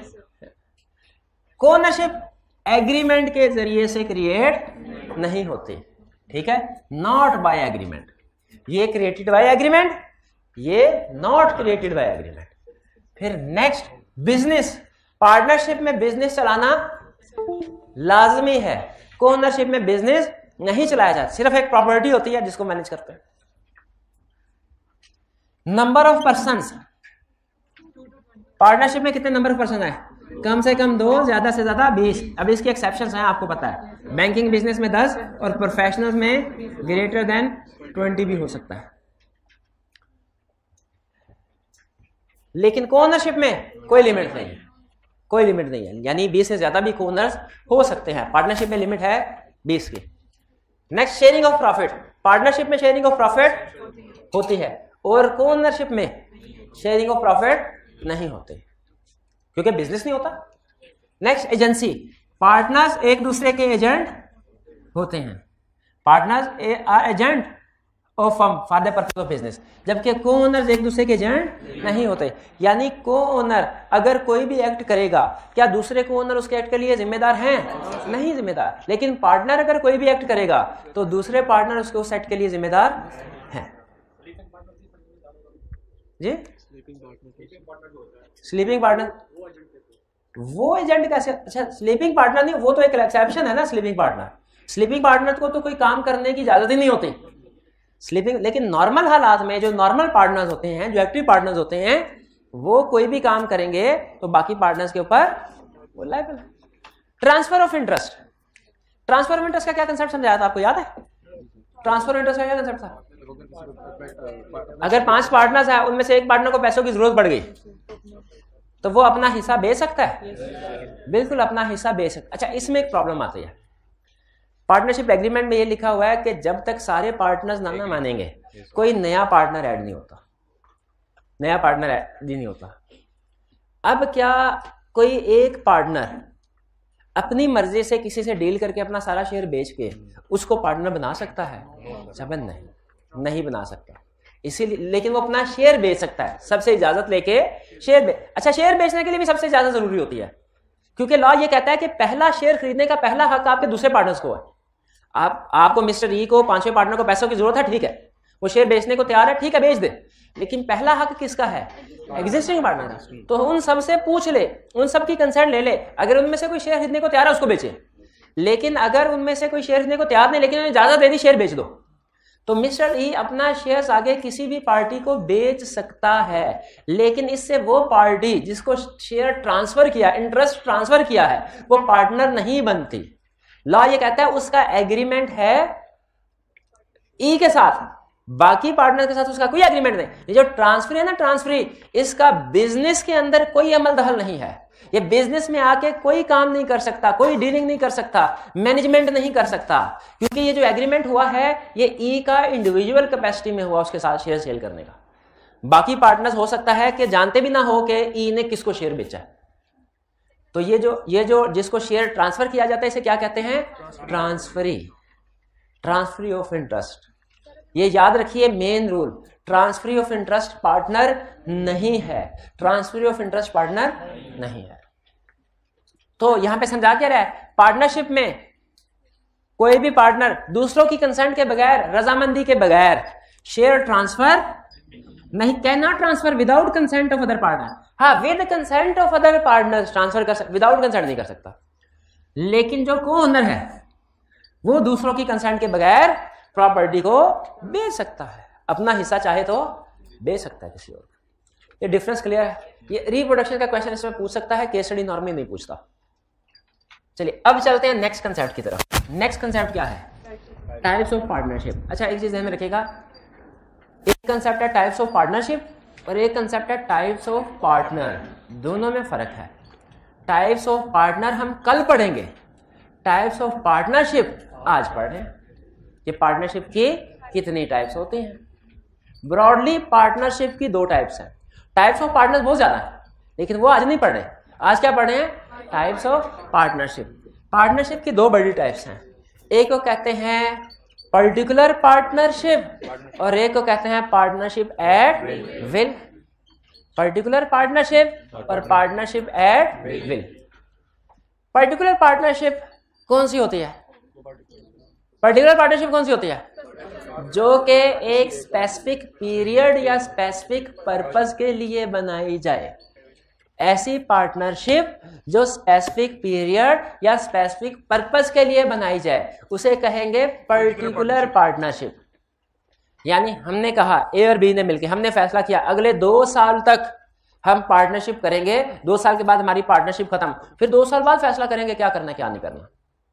को ओनरशिप एग्रीमेंट के जरिए से क्रिएट नहीं होती, ठीक है, नॉट बाय एग्रीमेंट, ये क्रिएटेड बाय एग्रीमेंट, ये नॉट क्रिएटेड बाय एग्रीमेंट। फिर नेक्स्ट, बिजनेस, पार्टनरशिप में बिजनेस चलाना लाजमी है, को ओनरशिप में बिजनेस नहीं चलाया जाता, सिर्फ एक प्रॉपर्टी होती है जिसको मैनेज करते हैं। नंबर ऑफ पर्संस, पार्टनरशिप में कितने नंबर ऑफ पर्सन है, कम से कम दो, ज्यादा से ज्यादा बीस। अब इसकी एक्सेप्शंस हैं, आपको पता है, बैंकिंग बिजनेस में दस और प्रोफेशनल में ग्रेटर देन ट्वेंटी भी हो सकता है, लेकिन को ओनरशिप में कोई लिमिट नहीं है, कोई लिमिट नहीं है, यानी बीस से ज्यादा भी को ओनर्स हो सकते हैं, पार्टनरशिप में लिमिट है बीस की। Next, sharing of profit, partnership में शेयरिंग ऑफ प्रॉफिट होती है और को ओनरशिप में शेयरिंग ऑफ प्रॉफिट नहीं होते क्योंकि बिजनेस नहीं होता। नेक्स्ट, एजेंसी, पार्टनर्स एक दूसरे के एजेंट होते हैं, partners are agent of firm for the purpose of business, जबकि को ओनर्स एक दूसरे के एजेंट नहीं होते। यानी को ओनर अगर कोई भी एक्ट करेगा, क्या दूसरे को ओनर उसके एक्ट के लिए जिम्मेदार हैं? नहीं जिम्मेदार। लेकिन पार्टनर अगर कोई भी एक्ट करेगा तो दूसरे पार्टनर उसके उस एक्ट के लिए जिम्मेदार हैं। जी, स्लीपिंग पार्टनर वो एजेंट कैसे? अच्छा, स्लीपिंग पार्टनर नहीं, वो तो एक एक्सेप्शन है ना। स्लीपिंग पार्टनर स्लीपिंग पार्टनर को तो कोई काम करने की इजाजत ही नहीं होती स्लीपिंग। लेकिन नॉर्मल हालात में जो नॉर्मल पार्टनर्स होते हैं, जो एक्टिव पार्टनर्स होते हैं, वो कोई भी काम करेंगे तो बाकी पार्टनर्स के ऊपर वो लायबल है। Transfer of interest, transfer of interest का क्या कंसेप्ट समझाया था आपको, याद है? ट्रांसफर ऑफ इंटरेस्ट का क्या कंसेप्ट था? अगर पांच पार्टनर्स हैं, उनमें से एक पार्टनर को पैसों की जरूरत पड़ गई तो वो अपना हिस्सा बेच सकता है? बिल्कुल अपना हिस्सा बेच सकता। अच्छा, इसमें एक प्रॉब्लम आती है। पार्टनरशिप एग्रीमेंट में ये लिखा हुआ है कि जब तक सारे पार्टनर्स ना ना मानेंगे कोई नया पार्टनर ऐड नहीं होता, नया पार्टनर ऐड नहीं होता। अब क्या कोई एक पार्टनर अपनी मर्जी से किसी से डील करके अपना सारा शेयर बेच के उसको पार्टनर बना सकता है? जबन नहीं, नहीं बना सकता। इसीलिए, लेकिन वो अपना शेयर बेच सकता है, सबसे इजाजत लेके शेयर बे... अच्छा, शेयर बेचने के लिए भी सबसे ज्यादा जरूरी होती है, क्योंकि लॉ ये कहता है कि पहला शेयर खरीदने का पहला हक आपके दूसरे पार्टनर्स को है। आप आपको मिस्टर ई को पांचवें पार्टनर को पैसों की जरूरत है, ठीक है, वो शेयर बेचने को तैयार है, ठीक है, बेच दे, लेकिन पहला हक किसका है? एग्जिस्टिंग पार्टनर का। तो उन सब से पूछ ले, उन सब की कंसर्न ले ले, अगर उनमें से कोई शेयर खरीदने को तैयार है उसको बेचे। लेकिन अगर उनमें से कोई शेयर खरीदने को तैयार नहीं, लेकिन उन्हें इजाजत दे दी शेयर बेच दो, तो मिस्टर ई अपना शेयर्स आगे किसी भी पार्टी को बेच सकता है, लेकिन इससे वो पार्टी जिसको शेयर ट्रांसफर किया, इंटरेस्ट ट्रांसफर किया है, वो पार्टनर नहीं बनती। लॉ ये कहता है उसका एग्रीमेंट है ई के साथ, बाकी पार्टनर के साथ उसका कोई एग्रीमेंट नहीं। ये जो ट्रांसफर है ना, ट्रांसफरी, इसका बिजनेस के अंदर कोई अमल दखल नहीं है। ये बिजनेस में आके कोई काम नहीं कर सकता, कोई डीलिंग नहीं कर सकता, मैनेजमेंट नहीं कर सकता, क्योंकि ये जो एग्रीमेंट हुआ है ये ई का इंडिविजुअल कैपेसिटी में हुआ उसके साथ शेयर सेल करने का। बाकी पार्टनर्स हो सकता है कि जानते भी ना हो कि ई ने किसको शेयर बेचा है। तो ये जो ये जो जिसको शेयर ट्रांसफर किया जाता है इसे क्या कहते हैं? Transferee, transferee of interest. ये याद रखिए main rule, transferee of interest partner नहीं है, ट्रांसफरी ऑफ इंटरेस्ट पार्टनर नहीं है। तो यहां पे समझा क्या रहा है? पार्टनरशिप में कोई भी पार्टनर दूसरों की कंसेंट के बगैर, रजामंदी के बगैर शेयर ट्रांसफर नहीं, can not transfer without consent of other partner. हाँ, with consent of other partners transfer कर सकता, विदाउट कंसेंट नहीं कर सकता। लेकिन जो को ओनर है वो दूसरों की कंसेंट के बगैर प्रॉपर्टी को बेच सकता है, अपना हिस्सा चाहे तो बेच सकता है किसी और। ये डिफरेंस क्लियर है? ये रिप्रोडक्शन का क्वेश्चन इसमें पूछ सकता है, केस स्टडी नॉर्मली नहीं पूछता। चलिए अब चलते हैं नेक्स्ट कंसेप्ट की तरफ। नेक्स्ट कंसेप्ट क्या है? Types of partnership. अच्छा, एक चीज ध्यान में रखिएगा, एक कंसेप्ट है टाइप्स ऑफ पार्टनरशिप और एक कंसेप्ट है टाइप्स ऑफ पार्टनर। दोनों में फर्क है। टाइप्स ऑफ पार्टनर हम कल पढ़ेंगे, टाइप्स ऑफ पार्टनरशिप आज पढ़ रहे हैं। ये पार्टनरशिप की कितनी टाइप्स होती हैं? ब्रॉडली पार्टनरशिप की दो टाइप्स हैं। टाइप्स ऑफ पार्टनर्स बहुत ज्यादा है, लेकिन वो आज नहीं पढ़ रहे। आज क्या पढ़ रहे हैं? Types of partnership. पार्टनरशिप की दो बड़ी टाइप्स हैं, एक को कहते हैं पर्टिकुलर पार्टनरशिप और एक को कहते हैं partnership at will. Particular partnership और partnership at will. Particular partnership कौन सी होती है? पर्टिकुलर पार्टनरशिप कौन सी होती है? जो कि एक स्पेसिफिक पीरियड या स्पेसिफिक पर्पस के लिए बनाई जाए। ऐसी पार्टनरशिप जो स्पेसिफिक पीरियड या स्पेसिफिक पर्पस के लिए बनाई जाए उसे कहेंगे पर्टिकुलर पार्टनरशिप। यानी हमने कहा, ए और बी ने मिलकर हमने फैसला किया अगले दो साल तक हम पार्टनरशिप करेंगे, दो साल के बाद हमारी पार्टनरशिप खत्म, फिर दो साल बाद फैसला करेंगे क्या करना क्या नहीं करना।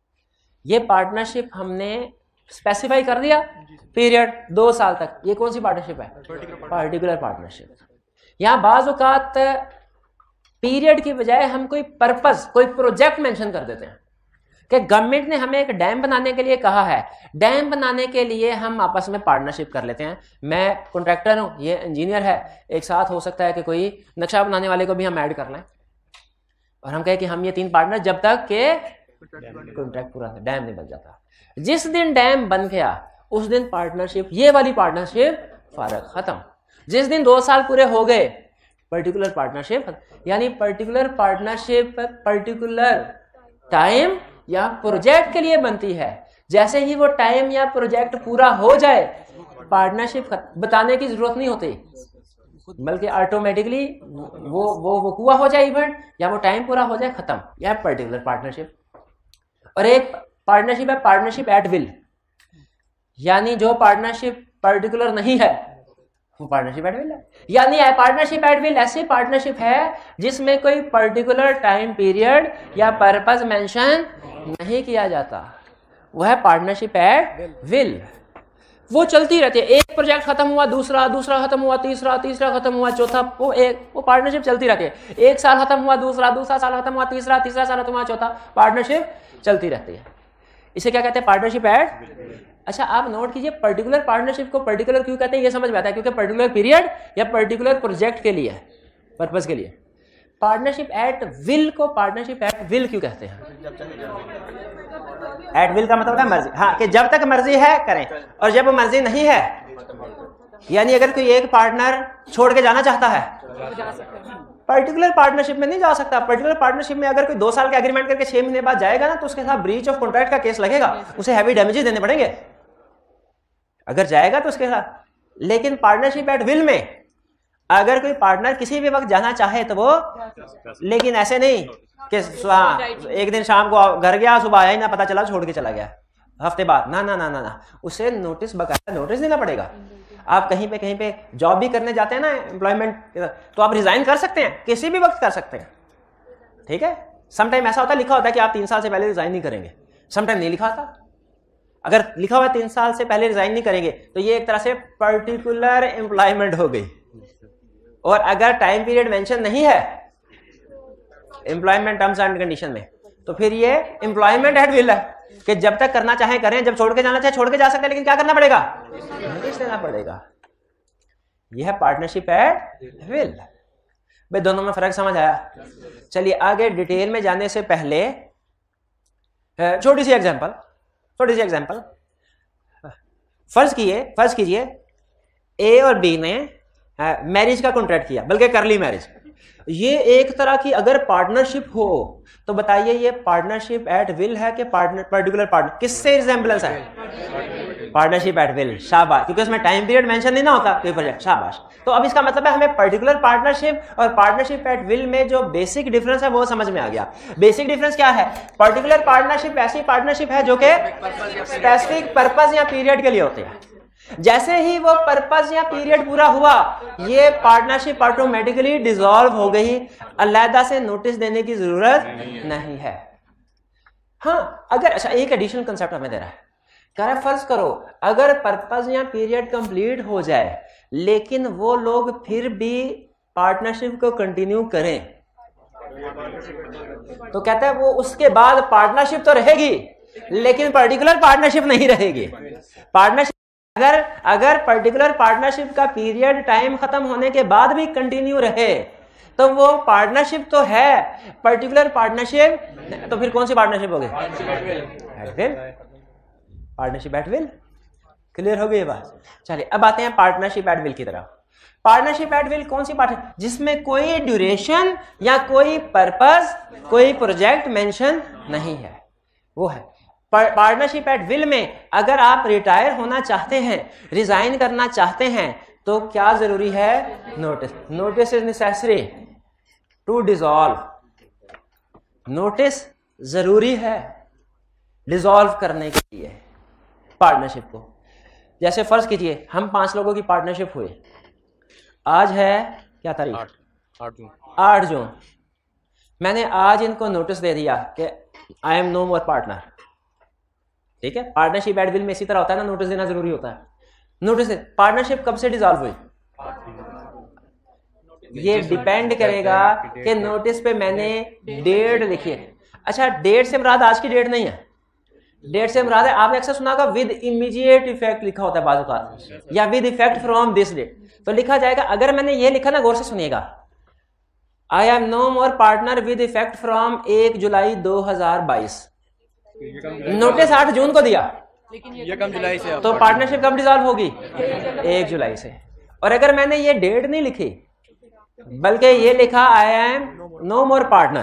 ये पार्टनरशिप हमने स्पेसिफाई कर दिया, पीरियड दो साल तक। ये कौन सी पार्टनरशिप है? Particular partnership. यहां बाज औकात पीरियड की बजाय हम कोई पर्पस, कोई प्रोजेक्ट मेंशन कर देते हैं कि गवर्नमेंट ने हमें एक डैम बनाने के लिए कहा है, डैम बनाने के लिए हम आपस में पार्टनरशिप कर लेते हैं। मैं कॉन्ट्रैक्टर हूं, ये इंजीनियर है, एक साथ हो सकता है कि कोई नक्शा बनाने वाले को भी हम ऐड कर लें और हम कहें कि हम ये तीन पार्टनर जब तक के कॉन्ट्रैक्ट पूरा है, डैम नहीं बन जाता। जिस दिन डैम बन गया उस दिन पार्टनरशिप, ये वाली पार्टनरशिप फर्क खत्म। जिस दिन दो साल पूरे हो गए पर्टिकुलर पार्टनरशिप, यानी पर्टिकुलर पार्टनरशिप पर्टिकुलर टाइम या प्रोजेक्ट के लिए बनती है। जैसे ही वो टाइम या प्रोजेक्ट पूरा हो जाए पार्टनरशिप बताने की जरूरत नहीं होती, बल्कि ऑटोमेटिकली वो वो वो हुआ हो जाए इवेंट या वो टाइम पूरा हो जाए, खत्म। यह पर्टिकुलर पार्टनरशिप। और एक पार्टनरशिप है पार्टनरशिप एट विल, यानी जो पार्टनरशिप पर्टिकुलर नहीं है वो पार्टनरशिप एट विल है। यानी पार्टनरशिप एट विल ऐसी पार्टनरशिप है जिसमें कोई पर्टिकुलर टाइम पीरियड या पर्पस मेंशन नहीं किया जाता, वह है पार्टनरशिप एट विल। वो चलती रहती है, एक प्रोजेक्ट खत्म हुआ दूसरा, दूसरा खत्म हुआ तीसरा, तीसरा खत्म हुआ चौथा, वो एक वो पार्टनरशिप चलती रहती है। एक साल खत्म हुआ दूसरा, दूसरा साल खत्म हुआ तीसरा, तीसरा साल खत्म हुआ चौथा, पार्टनरशिप चलती रहती है। इसे क्या कहते हैं? Partnership at. अच्छा, आप नोट कीजिए पर्टिकुलर पार्टनरशिप को पर्टिकुलर क्यों कहते हैं, ये समझ में आता है, क्योंकि पर्टिकुलर पीरियड या पर्टिकुलर प्रोजेक्ट के लिए, पर्पस के लिए। पार्टनरशिप एट विल को पार्टनरशिप एट विल क्यों कहते हैं? एट विल का मतलब है मर्जी, हाँ, कि जब तक मर्जी है करें, और जब मर्जी नहीं है, यानी अगर कोई एक पार्टनर छोड़ के जाना चाहता है पर्टिकुलर पार्टनरशिप में नहीं जा सकता। पर्टिकुलर पार्टनरशिप में अगर कोई दो साल का एग्रीमेंट करके छह महीने बाद जाएगा ना तो उसके साथ ब्रीच ऑफ कॉन्ट्रैक्ट का केस लगेगा, उसे हैवी डैमेजेस देने पड़ेंगे अगर जाएगा तो उसके साथ। लेकिन पार्टनरशिप एट विल में अगर कोई पार्टनर किसी भी वक्त जाना चाहे तो वो, लेकिन ऐसे नहीं कि एक दिन शाम को घर गया, सुबह आया ही ना, पता चला छोड़ के चला गया, हफ्ते बाद, ना ना ना ना ना उसे नोटिस, बकायदा नोटिस देना पड़ेगा। आप कहीं पे कहीं पे जॉब भी करने जाते हैं ना, एम्प्लॉयमेंट, तो आप रिजाइन कर सकते हैं, किसी भी वक्त कर सकते हैं, ठीक है। समटाइम ऐसा होता है, लिखा होता है कि आप तीन साल से पहले रिजाइन नहीं करेंगे, समटाइम नहीं लिखा होता। अगर लिखा हुआ तीन साल से पहले रिजाइन नहीं करेंगे तो ये एक तरह से पर्टिकुलर एम्प्लॉयमेंट हो गई। और अगर टाइम पीरियड मेंशन नहीं है एम्प्लॉयमेंट टर्म्स एंड कंडीशन में, तो फिर ये एम्प्लॉयमेंट एट विल है कि जब तक करना चाहे करें, जब छोड़ के जाना चाहे छोड़ के जा सकते हैं, लेकिन क्या करना पड़ेगा, नोटिस देना पड़ेगा। यह है पार्टनरशिप एट विल। भाई दोनों में फर्क समझ आया? चलिए आगे डिटेल में जाने से पहले छोटी सी एग्जांपल, छोटी सी एग्जांपल फर्ज कीजिए, फर्ज कीजिए ए और बी ने मैरिज का कॉन्ट्रैक्ट किया, बल्कि कर ली मैरिज। ये एक तरह की अगर पार्टनरशिप हो तो बताइए ये पार्टनरशिप एट विल है कि पार्टनर पर्टिकुलर पार्टनर, किससे रिजेंबलेंस है? पार्टनरशिप एट विल, शाबाश, क्योंकि उसमें टाइम पीरियड मेंशन नहीं ना होता कोई प्रोजेक्ट, शाबाश। तो अब इसका मतलब है हमें पर्टिकुलर पार्टनरशिप और पार्टनरशिप एट विल में जो बेसिक डिफरेंस है वो समझ में आ गया। बेसिक डिफरेंस क्या है? पर्टिकुलर पार्टनरशिप ऐसी पार्टनरशिप है जो कि स्पेसिफिक पर्पस या पीरियड के लिए होते हैं। जैसे ही वो पर्पस या पीरियड पूरा हुआ, ये पार्टनरशिप ऑटोमेटिकली डिसॉल्व हो गई, अलहदा से नोटिस देने की जरूरत नहीं, नहीं है। हाँ, अगर अच्छा एक एडिशनल कंसेप्ट हमें दे रहा है, कह रहा है फर्ज करो अगर पर्पस या पीरियड कंप्लीट हो जाए लेकिन वो लोग फिर भी पार्टनरशिप को कंटिन्यू करें, तो कहता है वो उसके बाद पार्टनरशिप तो रहेगी लेकिन पर्टिकुलर पार्टनरशिप नहीं रहेगी। पार्टनरशिप अगर अगर पर्टिकुलर पार्टनरशिप का पीरियड टाइम खत्म होने के बाद भी कंटिन्यू रहे तो वो पार्टनरशिप तो है, पर्टिकुलर पार्टनरशिप तो फिर कौन सी पार्टनरशिप होगी? Partnership at will. क्लियर हो गई ये बात? चलिए अब आते हैं पार्टनरशिप एट विल की तरफ। पार्टनरशिप एट विल कौन सी पार्टनर? जिसमें कोई ड्यूरेशन या कोई पर्पस, कोई प्रोजेक्ट मेंशन नहीं है, वो है पार्टनरशिप एट विल। में अगर आप रिटायर होना चाहते हैं, रिजाइन करना चाहते हैं, तो क्या जरूरी है? Notice. Notice is necessary to dissolve. Notice जरूरी है डिसॉल्व करने के लिए पार्टनरशिप को। जैसे फर्ज कीजिए हम पांच लोगों की पार्टनरशिप हुई, आज है क्या तारीख? आठ जून। आठ जून। मैंने आज इनको नोटिस दे दिया कि I am no more partner, ठीक है। पार्टनरशिप एट विल में इसी तरह होता है ना, नोटिस देना जरूरी होता है। नोटिस पार्टनरशिप कब से डिसॉल्व हुई? ये डिपेंड करेगा कि नोटिस पे मैंने डेट लिखी है। अच्छा, डेट से मुराद आज की डेट नहीं है, डेट से मुराद है, आपने अक्सर सुना होगा विद इमीडिएट इफेक्ट लिखा होता है बाजू का, या with effect from this date. तो लिखा जाएगा, अगर मैंने ये लिखा ना, गौर से सुनिएगा, I am no more partner with effect from एक जुलाई दो हजार बाईस। नोटिस आठ जून को दिया, ये कम जुलाई से, तो पार्टनरशिप कब डिसॉल्व होगी? एक जुलाई से। और अगर मैंने ये डेट नहीं लिखी बल्कि ये लिखा I am no more partner,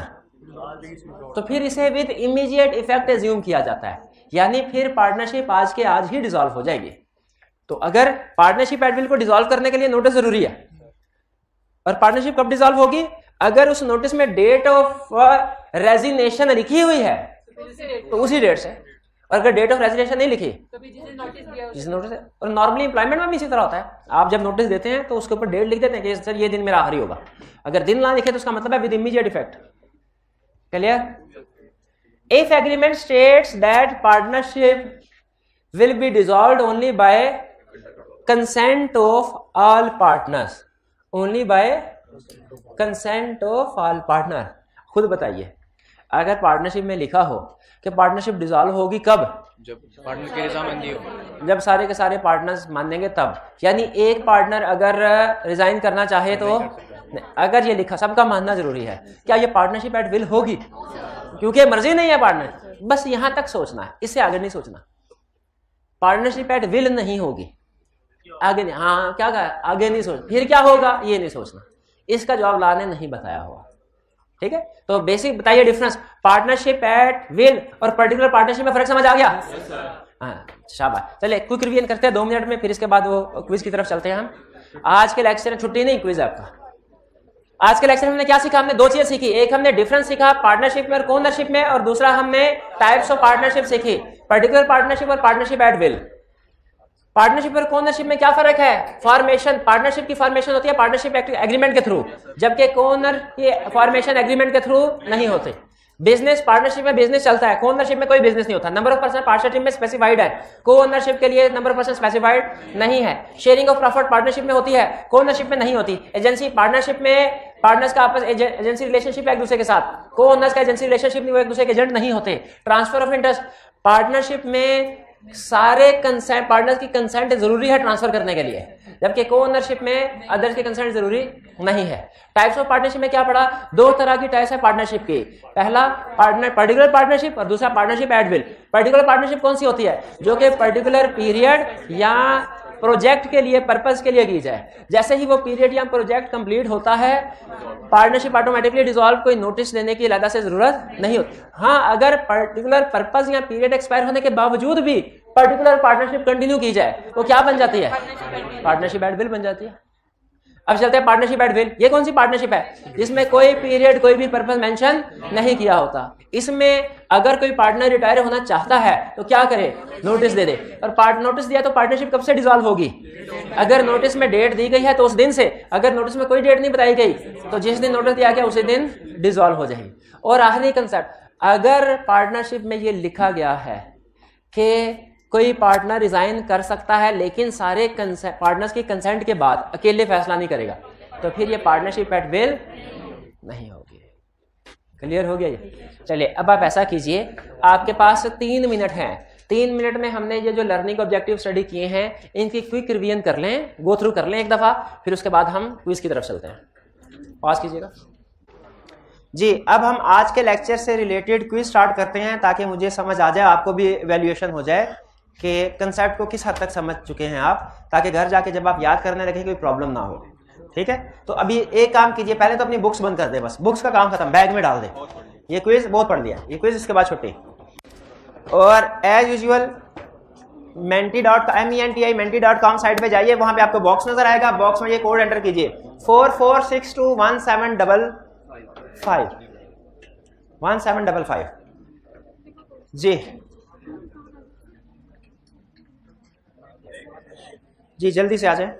तो फिर इसे विद इमीडिएट इफेक्ट एज्यूम किया जाता है, यानी फिर पार्टनरशिप आज के आज ही डिसॉल्व हो जाएगी। तो अगर पार्टनरशिप एट विल को डिसॉल्व करने के लिए नोटिस जरूरी है, और पार्टनरशिप कब डिसॉल्व होगी? अगर उस नोटिस में डेट ऑफ रेजिग्नेशन लिखी हुई है तो उसी डेट से, और अगर डेट ऑफ रेजिग्नेशन नहीं लिखी तो जिस नोटिस है। और नॉर्मली एम्प्लॉयमेंट में भी इसी तरह होता है, आप जब नोटिस देते हैं तो उसके ऊपर डेट लिख देते हैं कि सर ये दिन मेरा आखिरी होगा। अगर दिन ना लिखे तो उसका मतलब है with immediate effect. Clear? If agreement states that partnership will be dissolved only by consent of all partners, only by consent of all partner. खुद बताइए, अगर पार्टनरशिप में लिखा हो कि पार्टनरशिप डिसॉल्व होगी कब? जब पार्टनर की रजामंदी हो, जब सारे के सारे पार्टनर्स मानेंगे तब। यानी एक पार्टनर अगर रिजाइन करना चाहे तो नहीं, अगर ये लिखा, सबका मानना जरूरी है। क्या ये पार्टनरशिप एट विल होगी? क्योंकि मर्जी नहीं है पार्टनर, बस यहां तक सोचना है, इससे आगे नहीं सोचना। पार्टनरशिप एट विल नहीं होगी, आगे नहीं। हाँ क्या कहा? आगे नहीं सोच, फिर क्या होगा ये नहीं सोचना। इसका जवाब लाने नहीं बताया हुआ, ठीक है। तो बेसिक बताइए डिफरेंस पार्टनरशिप एट विल और पर्टिकुलर पार्टनरशिप में फर्क समझ आ गया? हाँ शाबाश। चलिए क्विक रिवीजन करते हैं दो मिनट में, फिर इसके बाद वो क्विज की तरफ चलते हैं हम। आज के लेक्चर में छुट्टी नहीं, क्विज आपका। आज के लेक्चर में हमने क्या सीखा? हमने दो चीजें सीखी। एक हमने डिफरेंस सीखा पार्टनरशिप में और को-ओनरशिप में, और दूसरा हमने टाइप्स ऑफ पार्टनरशिप सीखी, पर्टिकुलर पार्टनरशिप और पार्टनरशिप एट विल। पार्टनरशिप और को-ओनरशिप में क्या फर्क है? फॉर्मेशन, पार्टनरशिप की फॉर्मेशन होती है पार्टनरशिप एग्रीमेंट के थ्रू, जबकि को-ओनर की फॉर्मेशन एग्रीमेंट के थ्रू नहीं होती। बिजनेस, पार्टनरशिप में बिजनेस चलता है, को-ओनरशिप में कोई बिजनेस नहीं होता। नंबर ऑफ पर्सन पार्टनरशिप में स्पेसिफाइड है, को-ओनरशिप के लिए नंबर ऑफ पर्सन स्पेसिफाइड नहीं है। शेयरिंग ऑफ प्रॉफिट पार्टनरशिप में होती है, को-ओनरशिप में नहीं होती। एजेंसी, पार्टनरशिप में पार्टनर्स का आपस एजेंसी रिलेशनशिप है एक दूसरे के साथ, को-ओनर्स का एजेंसी रिलेशनशिप नहीं, वो एक दूसरे के एजेंट नहीं होते। ट्रांसफर ऑफ इंटरेस्ट, पार्टनरशिप में सारे कंसेंट, पार्टनर्स की कंसेंट जरूरी है ट्रांसफर करने के लिए, जबकि को-ओनरशिप में अदर्स की कंसेंट जरूरी नहीं है। टाइप्स ऑफ पार्टनरशिप में क्या पढ़ा? दो तरह की टाइप्स है पार्टनरशिप की। पहला पार्टनर पर्टिकुलर पार्टनरशिप और दूसरा partnership at will. Particular partnership कौन सी होती है? जो कि पर्टिकुलर पीरियड या प्रोजेक्ट के लिए, पर्पस के लिए की जाए। जैसे ही वो पीरियड या प्रोजेक्ट कंप्लीट होता है, पार्टनरशिप ऑटोमेटिकली डिसॉल्व, कोई नोटिस देने की अलग से जरूरत नहीं होती। हाँ, अगर पर्टिकुलर पर्पस या पीरियड एक्सपायर होने के बावजूद भी पर्टिकुलर पार्टनरशिप कंटिन्यू की जाए, वो क्या बन जाती है? पार्टनरशिप एट विल बन जाती है। अब चलते हैं पार्टनरशिप एट विल। ये कौन सी पार्टनरशिप है? जिसमें कोई पीरियड, कोई भी पर्पस मेंशन नहीं किया होता। इसमें अगर कोई पार्टनर रिटायर होना चाहता है तो क्या करे? नोटिस दे दे। और पार्ट नोटिस दिया तो पार्टनरशिप कब से डिसॉल्व होगी? अगर नोटिस में डेट दी गई है तो उस दिन से। अगर नोटिस में कोई डेट नहीं बताई गई तो जिस दिन नोटिस दिया गया उसी दिन डिसॉल्व हो जाएगी। और आखिरी कंसेप्ट, अगर पार्टनरशिप में ये लिखा गया है कि कोई पार्टनर रिजाइन कर सकता है लेकिन सारे पार्टनर्स की कंसेंट के बाद अकेले फैसला नहीं करेगा, तो फिर ये पार्टनरशिप एट विल नहीं होगी। क्लियर हो गया ये? चलिए, अब आप ऐसा कीजिए, आपके पास तीन मिनट हैं। तीन मिनट में हमने ये जो लर्निंग ऑब्जेक्टिव स्टडी किए हैं इनकी क्विक रिवीजन कर लें, गो थ्रू कर लें एक दफा, फिर उसके बाद हम क्विज की तरफ चलते हैं। पास कीजिएगा जी। अब हम आज के लेक्चर से रिलेटेड क्विज स्टार्ट करते हैं ताकि मुझे समझ आ जाए, आपको भी वैल्यूएशन हो जाए कि कंसेप्ट को किस हद तक समझ चुके हैं आप, ताकि घर जाके जब आप याद करने लगे कोई प्रॉब्लम ना हो। ठीक है, तो अभी एक काम कीजिए, पहले तो अपनी बुक्स बंद कर दे, बस बुक्स का काम खत्म, बैग में डाल दे। ये क्विज बहुत पढ़ लिया, ये क्विज इसके बाद छुट्टी। और as usual Menti dot M E N T I Menti dot com site पे जाइए, वहां पे आपको बॉक्स नजर आएगा, बॉक्स में ये कोड एंटर कीजिए four four six two one seven double five one seven double five जी जी जल्दी से आ जाए।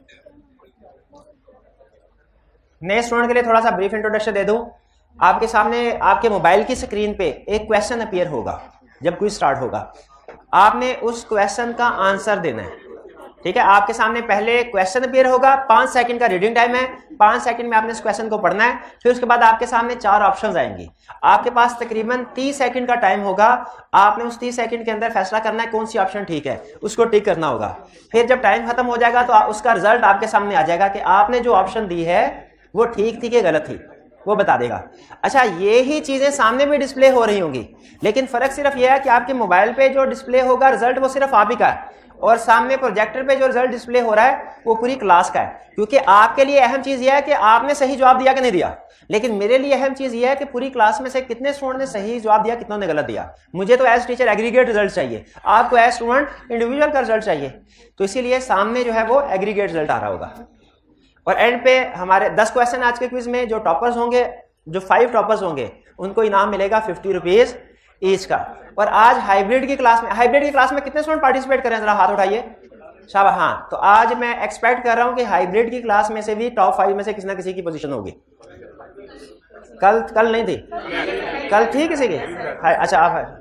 नए स्टूडेंट के लिए थोड़ा सा ब्रीफ इंट्रोडक्शन दे दूं। आपके सामने आपके मोबाइल की स्क्रीन पे एक क्वेश्चन अपीयर होगा जब क्विज स्टार्ट होगा, आपने उस क्वेश्चन का आंसर देना है। ठीक है, आपके सामने पहले क्वेश्चन अपीयर होगा, पांच सेकंड का रीडिंग टाइम है, पांच सेकंड में आपने इस क्वेश्चन को पढ़ना है। फिर उसके बाद आपके सामने चार ऑप्शंस आएंगी, आपके पास तकरीबन तीस सेकंड का टाइम होगा। आपने उस तीस सेकंड के अंदर फैसला करना है कौन सी ऑप्शन ठीक है, उसको टिक करना होगा। फिर जब टाइम खत्म हो जाएगा तो उसका रिजल्ट आपके सामने आ जाएगा कि आपने जो ऑप्शन दी है वो ठीक थी कि गलत थी, वो बता देगा। अच्छा, ये ही चीजें सामने भी डिस्प्ले हो रही होंगी, लेकिन फर्क सिर्फ यह है कि आपके मोबाइल पे जो डिस्प्ले होगा रिजल्ट वो सिर्फ आप ही का है, और सामने प्रोजेक्टर पे जो रिजल्ट डिस्प्ले हो रहा है वो पूरी क्लास का है। क्योंकि आपके लिए अहम चीज यह है कि आपने सही जवाब दिया कि नहीं दिया, लेकिन मेरे लिए अहम चीज यह है कि पूरी क्लास में से कितने स्टूडेंट ने सही जवाब दिया, कितनों ने गलत दिया। मुझे तो एज टीचर एग्रीगेट रिजल्ट चाहिए, आपको एज स्टूडेंट इंडिविजुअल का रिजल्ट चाहिए, तो इसीलिए सामने जो है वो एग्रीगेट रिजल्ट आ रहा होगा। और एंड पे हमारे दस क्वेश्चन आज के क्विज में, जो टॉपर्स होंगे, जो फाइव टॉपर्स होंगे, उनको इनाम मिलेगा फिफ्टी रुपीज ईच का। और आज हाइब्रिड की क्लास में, हाइब्रिड की क्लास में कितने स्टूडेंट पार्टिसिपेट करें, जरा हाथ उठाइए। शाबाश। हाँ, तो आज मैं एक्सपेक्ट कर रहा हूं कि हाइब्रिड की क्लास में से भी टॉप फाइव में से किसी ना किसी की पोजीशन होगी। कल कल नहीं थी, कल थी किसी की? अच्छा, आप है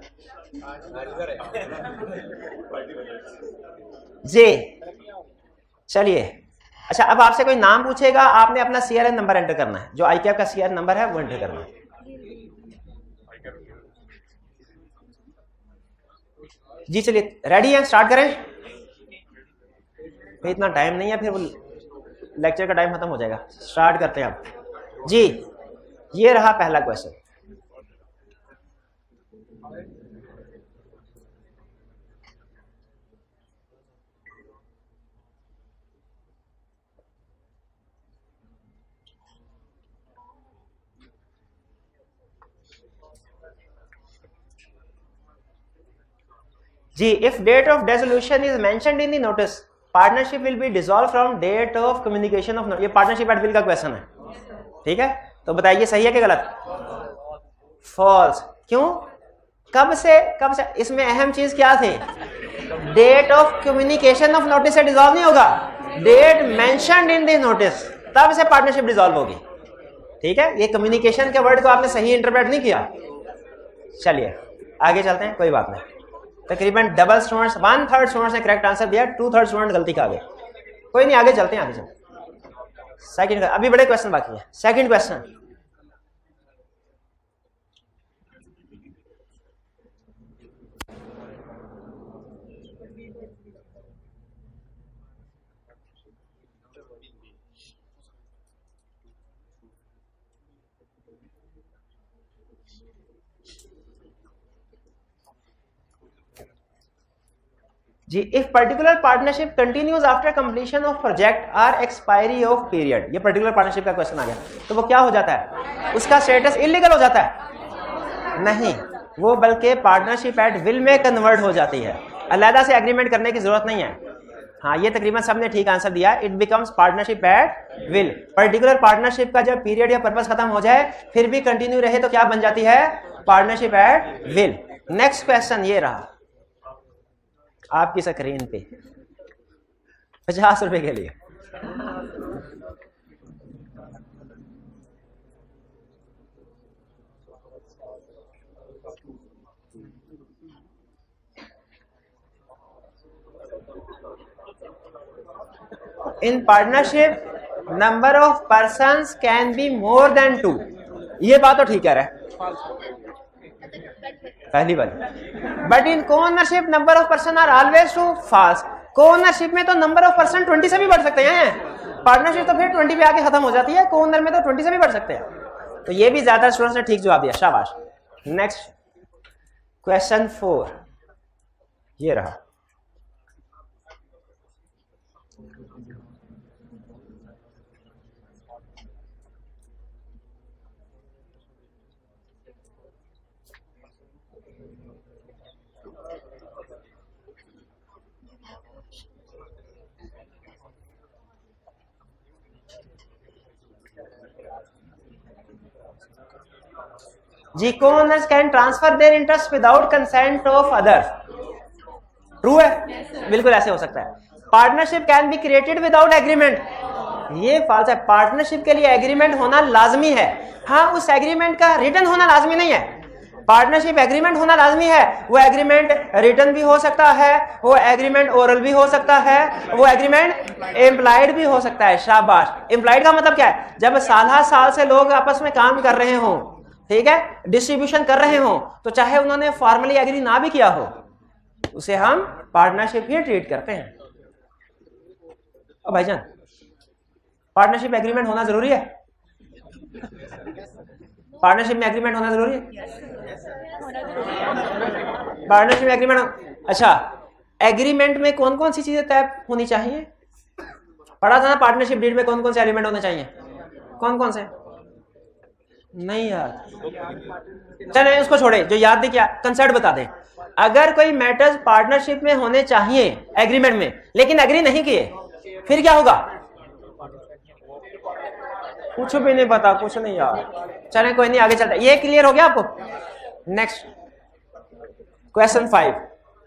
जी। चलिए, अच्छा, अब आपसे कोई नाम पूछेगा, आपने अपना C R N number enter करना है, जो आई कैप का सी आर एन नंबर है वो एंटर करना है। जी चलिए, रेडी है, स्टार्ट करें। फिर इतना टाइम नहीं है, फिर वो लेक्चर का टाइम खत्म हो जाएगा। स्टार्ट करते हैं आप जी। ये रहा पहला क्वेश्चन। जी, if date of dissolution is mentioned in the notice, partnership will be dissolved from date of communication of notice। ये partnership at will का क्वेश्चन है। ठीक है, तो बताइए सही है कि गलत? फॉल्स। क्यों? कब से कब से? इसमें अहम चीज क्या थी? Date of communication of notice से डिसॉल्व नहीं होगा, date mentioned in the notice, तब से पार्टनरशिप डिसॉल्व होगी। ठीक है, ये कम्युनिकेशन के वर्ड को आपने सही इंटरप्रेट नहीं किया। चलिए आगे चलते हैं, कोई बात नहीं। तकरीबन double students, one third students ने करेक्ट आंसर दिया, टू थर्ड स्टूडेंट गलती खा गए। कोई नहीं, आगे चलते हैं, आगे चलते हैं। सेकंड, अभी बड़े क्वेश्चन बाकी है। सेकंड क्वेश्चन, जी, if particular partnership continues after completion of project or expiry of period, ये पर्टिकुलर पार्टनरशिप का क्वेश्चन आ गया, तो वो क्या हो जाता है? उसका स्टेटस इलीगल हो जाता है? नहीं, वो बल्कि पार्टनरशिप एट विल में कन्वर्ट हो जाती है, अलहदा से एग्रीमेंट करने की जरूरत नहीं है। हाँ, ये तकरीबन सबने ठीक आंसर दिया, it becomes partnership at will. Particular partnership का जब पीरियड या पर्पस खत्म हो जाए फिर भी कंटिन्यू रहे तो क्या बन जाती है? Partnership at will. Next question ये रहा आपकी स्क्रीन पे, पचास रुपए के लिए। In partnership number of persons can be more than two, ये बात तो ठीक कह रहा है पहली बात। But in co-ownership number of person are always two, false. Co-ownership में तो नंबर ऑफ पर्सन ट्वेंटी से भी बढ़ सकते हैं, पार्टनरशिप तो फिर ट्वेंटी पे आके खत्म हो जाती है, को-ओनर में तो ट्वेंटी से भी बढ़ सकते हैं। तो ये भी ज्यादा स्टूडेंट्स ने ठीक जवाब दिया, शाबाश। नेक्स्ट क्वेश्चन फोर ये रहा, जी, co-owners can transfer their interest without consent of others, true है? बिल्कुल ऐसे हो सकता है। Partnership can be created without agreement, ये फॉल्स है। पार्टनरशिप के लिए एग्रीमेंट होना लाजमी है, हाँ उस एग्रीमेंट का रिटन होना लाजमी नहीं है। पार्टनरशिप एग्रीमेंट होना लाजमी है, वो एग्रीमेंट रिटन भी हो सकता है, वो एग्रीमेंट ओरल भी हो सकता है, वो एग्रीमेंट एम्प्लॉयड भी हो सकता है। शाबाश। एम्प्लॉयड का मतलब क्या है? जब साल साल से लोग आपस में काम कर रहे हों, ठीक है, डिस्ट्रीब्यूशन कर रहे हो, तो चाहे उन्होंने फॉर्मली एग्री ना भी किया हो, उसे हम पार्टनरशिप ही ट्रीट करते हैं। अब भाईजान, पार्टनरशिप एग्रीमेंट होना जरूरी है? पार्टनरशिप में एग्रीमेंट होना जरूरी है? पार्टनरशिप में एग्रीमेंट, अच्छा, एग्रीमेंट में कौन कौन सी चीजें तय होनी चाहिए? पढ़ा था ना पार्टनरशिप डीड में कौन कौन से एलिमेंट होने चाहिए, कौन कौन से? नहीं यार, चले उसको छोड़े, जो याद नहीं किया कंसेप्ट बता दें। अगर कोई मैटर्स पार्टनरशिप में होने चाहिए एग्रीमेंट में, लेकिन एग्री नहीं किए, फिर क्या होगा? कुछ भी नहीं पता, कुछ नहीं यार। चले कोई नहीं, आगे चलते। ये क्लियर हो गया आपको? Next question five,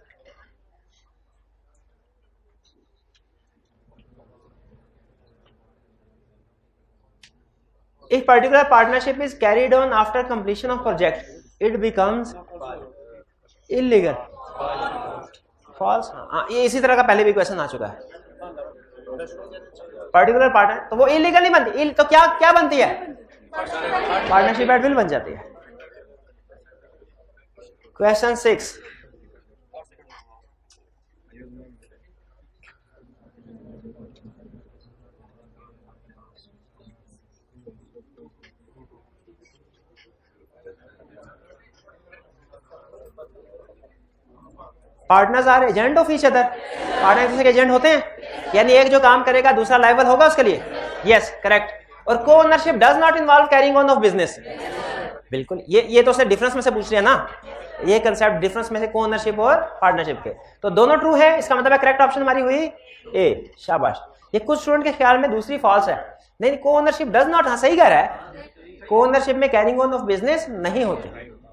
if particular partnership is carried on after completion of project, it becomes illegal, false। हाँ, ये इसी तरह का पहले भी क्वेश्चन आ चुका है। पर्टिकुलर पार्टनर, तो वो इलीगल नहीं बनती, तो क्या क्या बनती है? पार्टनरशिप एट विल बन जाती है। Question six, partners are agent of each other, partner एक दूसरे के एजेंट होते हैं, यानी एक जो काम करेगा दूसरा लायबल होगा उसके लिए। Yes correct. और co-ownership does not involve carrying on of business, बिल्कुल। ये ये तो सिर्फ डिफरेंस में से पूछ रहे हैं ना, ये कंसेप्ट डिफरेंस में से को ओनरशिप और पार्टनरशिप के, तो दोनों ट्रू है, इसका मतलब है करेक्ट ऑप्शन हमारी हुई ए। शाबाश। ये कुछ स्टूडेंट के ख्याल में दूसरी फॉल्स है, नहीं, को ओनरशिप डज नॉट, हाँ सही कह रहा है, को ओनरशिप में कैरिंग ऑन ऑफ बिजनेस नहीं होती।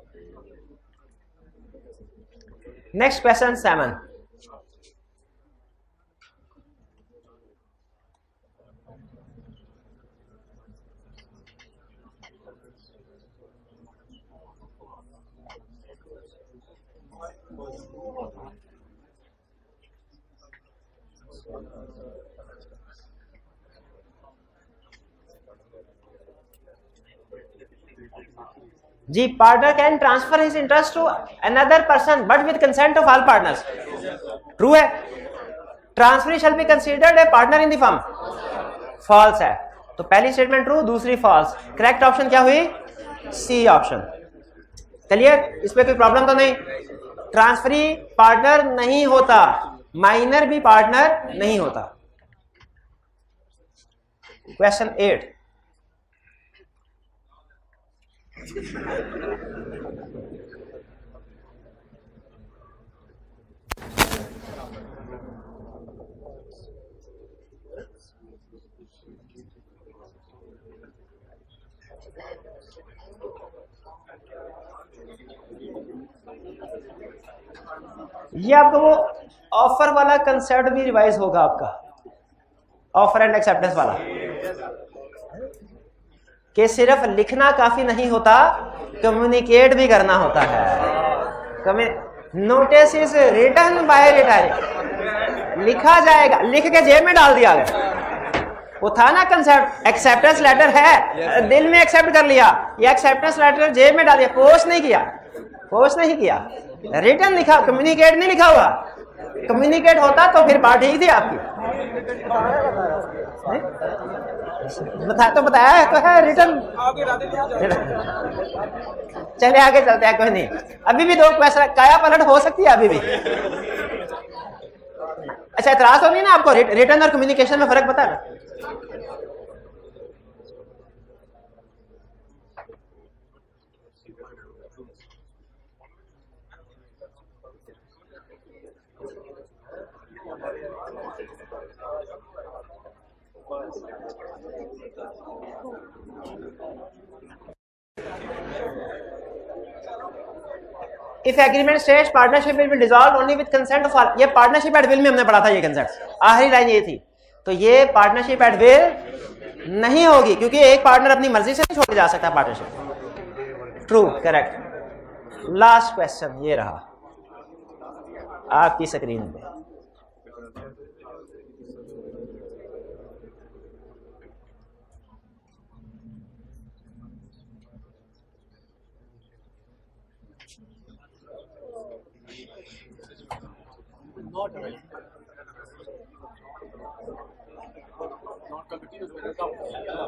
नेक्स्ट क्वेश्चन सेवन, जी partner can transfer his interest to another person but with consent of all partners. True है। Transfer shall be considered a partner in the firm, false है। तो पहली स्टेटमेंट ट्रू, दूसरी फॉल्स। करेक्ट ऑप्शन क्या हुई? C option. क्लियर? इसमें कोई प्रॉब्लम तो नहीं? ट्रांसफरी पार्टनर नहीं होता, माइनर भी पार्टनर नहीं होता। क्वेश्चन एट, ये आपको वो ऑफर वाला कंसेप्ट भी रिवाइज होगा आपका, ऑफर एंड एक्सेप्टेंस वाला, कि सिर्फ लिखना काफी नहीं होता, कम्युनिकेट भी करना होता है। Notice is written by retiring, लिखा जाएगा, लिख के जेब में डाल दिया गया। वो था ना कंसेप्ट, एक्सेप्टेंस लेटर है, दिल में एक्सेप्ट कर लिया, ये एक्सेप्टेंस लेटर जेब में डाल दिया, पोस्ट नहीं किया, पोस्ट नहीं किया, रिटन लिखा, कम्युनिकेट नहीं लिखा हुआ। कम्युनिकेट होता तो फिर बात ठीक थी आपकी। बता तो बताया है तो है, रिटर्न। चले आगे चलते हैं, कोई नहीं। अभी भी दो क्वेश्चन, काया पलट हो सकती है अभी भी। अच्छा, इतराज तो नहीं ना आपको? रिटर्न और कम्युनिकेशन में फर्क पता है? If agreement states partnership will be dissolved only with consent of all, ये पार्टनरशिप एट विल में हमने पढ़ा था ये कंसेप्ट, आखिरी लाइन ये थी। तो ये पार्टनरशिप एट विल नहीं होगी, क्योंकि एक पार्टनर अपनी मर्जी से नहीं छोड़ जा सकता partnership. True, correct. Last question ये रहा आपकी स्क्रीन पे। Not available. Not continuous with account.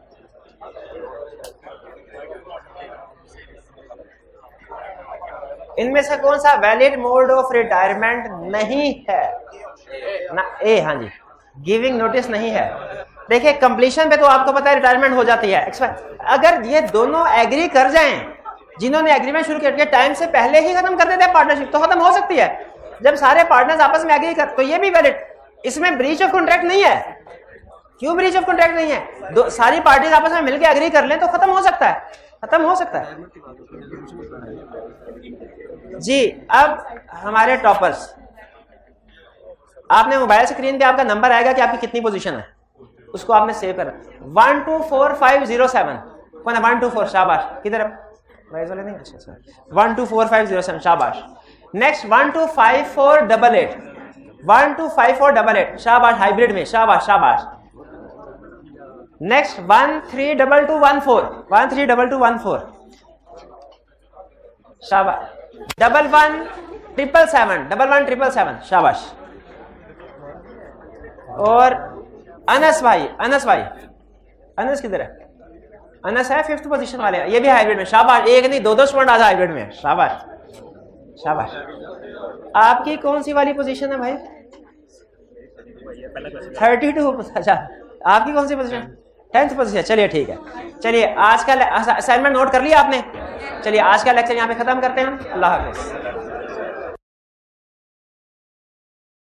इनमें से कौन सा वैलिड मोड ऑफ रिटायरमेंट नहीं है? ना ए, हाँ जी, गिविंग नोटिस नहीं है। देखिए कंप्लीशन पे तो आपको पता है रिटायरमेंट हो जाती है। अगर ये दोनों एग्री कर जाएं, जिन्होंने एग्रीमेंट शुरू करके टाइम से पहले ही खत्म कर देते हैं पार्टनरशिप, तो खत्म हो सकती है। जब सारे पार्टनर्स आपस में एग्री कर, तो ये भी वैलिड। इसमें ब्रीच ऑफ कॉन्ट्रैक्ट नहीं है। क्यों ब्रीच ऑफ कॉन्ट्रैक्ट नहीं है? दो सारी पार्टीज आपस में मिलकर एग्री कर लें तो खत्म हो सकता है, खत्म हो सकता है जी। अब हमारे टॉपर्स, आपने मोबाइल स्क्रीन पे आपका नंबर आएगा कि आपकी कितनी पोजीशन है, उसको आपने सेव करना। One two four five zero seven कौन है? वन टू फोर, शाबाश। किधर वाले नहीं? अच्छा, one two four five zero seven, शाबाश। Next one two five four double eight, one two five four double eight, शाबाश। हाइब्रिड में, शाबाश शाबाश। Next one three double two one four, one three double two one four, शाबाश। Double one triple seven, double one triple seven, शाबाश। और अनस भाई, अनस भाई, अनस किधर है? अनस है फिफ्थ पोजीशन वाले, ये भी हाइब्रिड में, शाबाश। एक नहीं दो दो स्टूडेंट आज हाइब्रिड में, शाबाश शाबाश। आपकी कौन सी वाली पोजीशन है भाई? Thirty two. अच्छा, आपकी कौन सी पोजीशन? Tenth position. चलिए ठीक है। चलिए आज का असाइनमेंट नोट कर लिया आपने? चलिए आज का लेक्चर यहाँ पे खत्म करते हैं हम। अल्लाह हाफिज।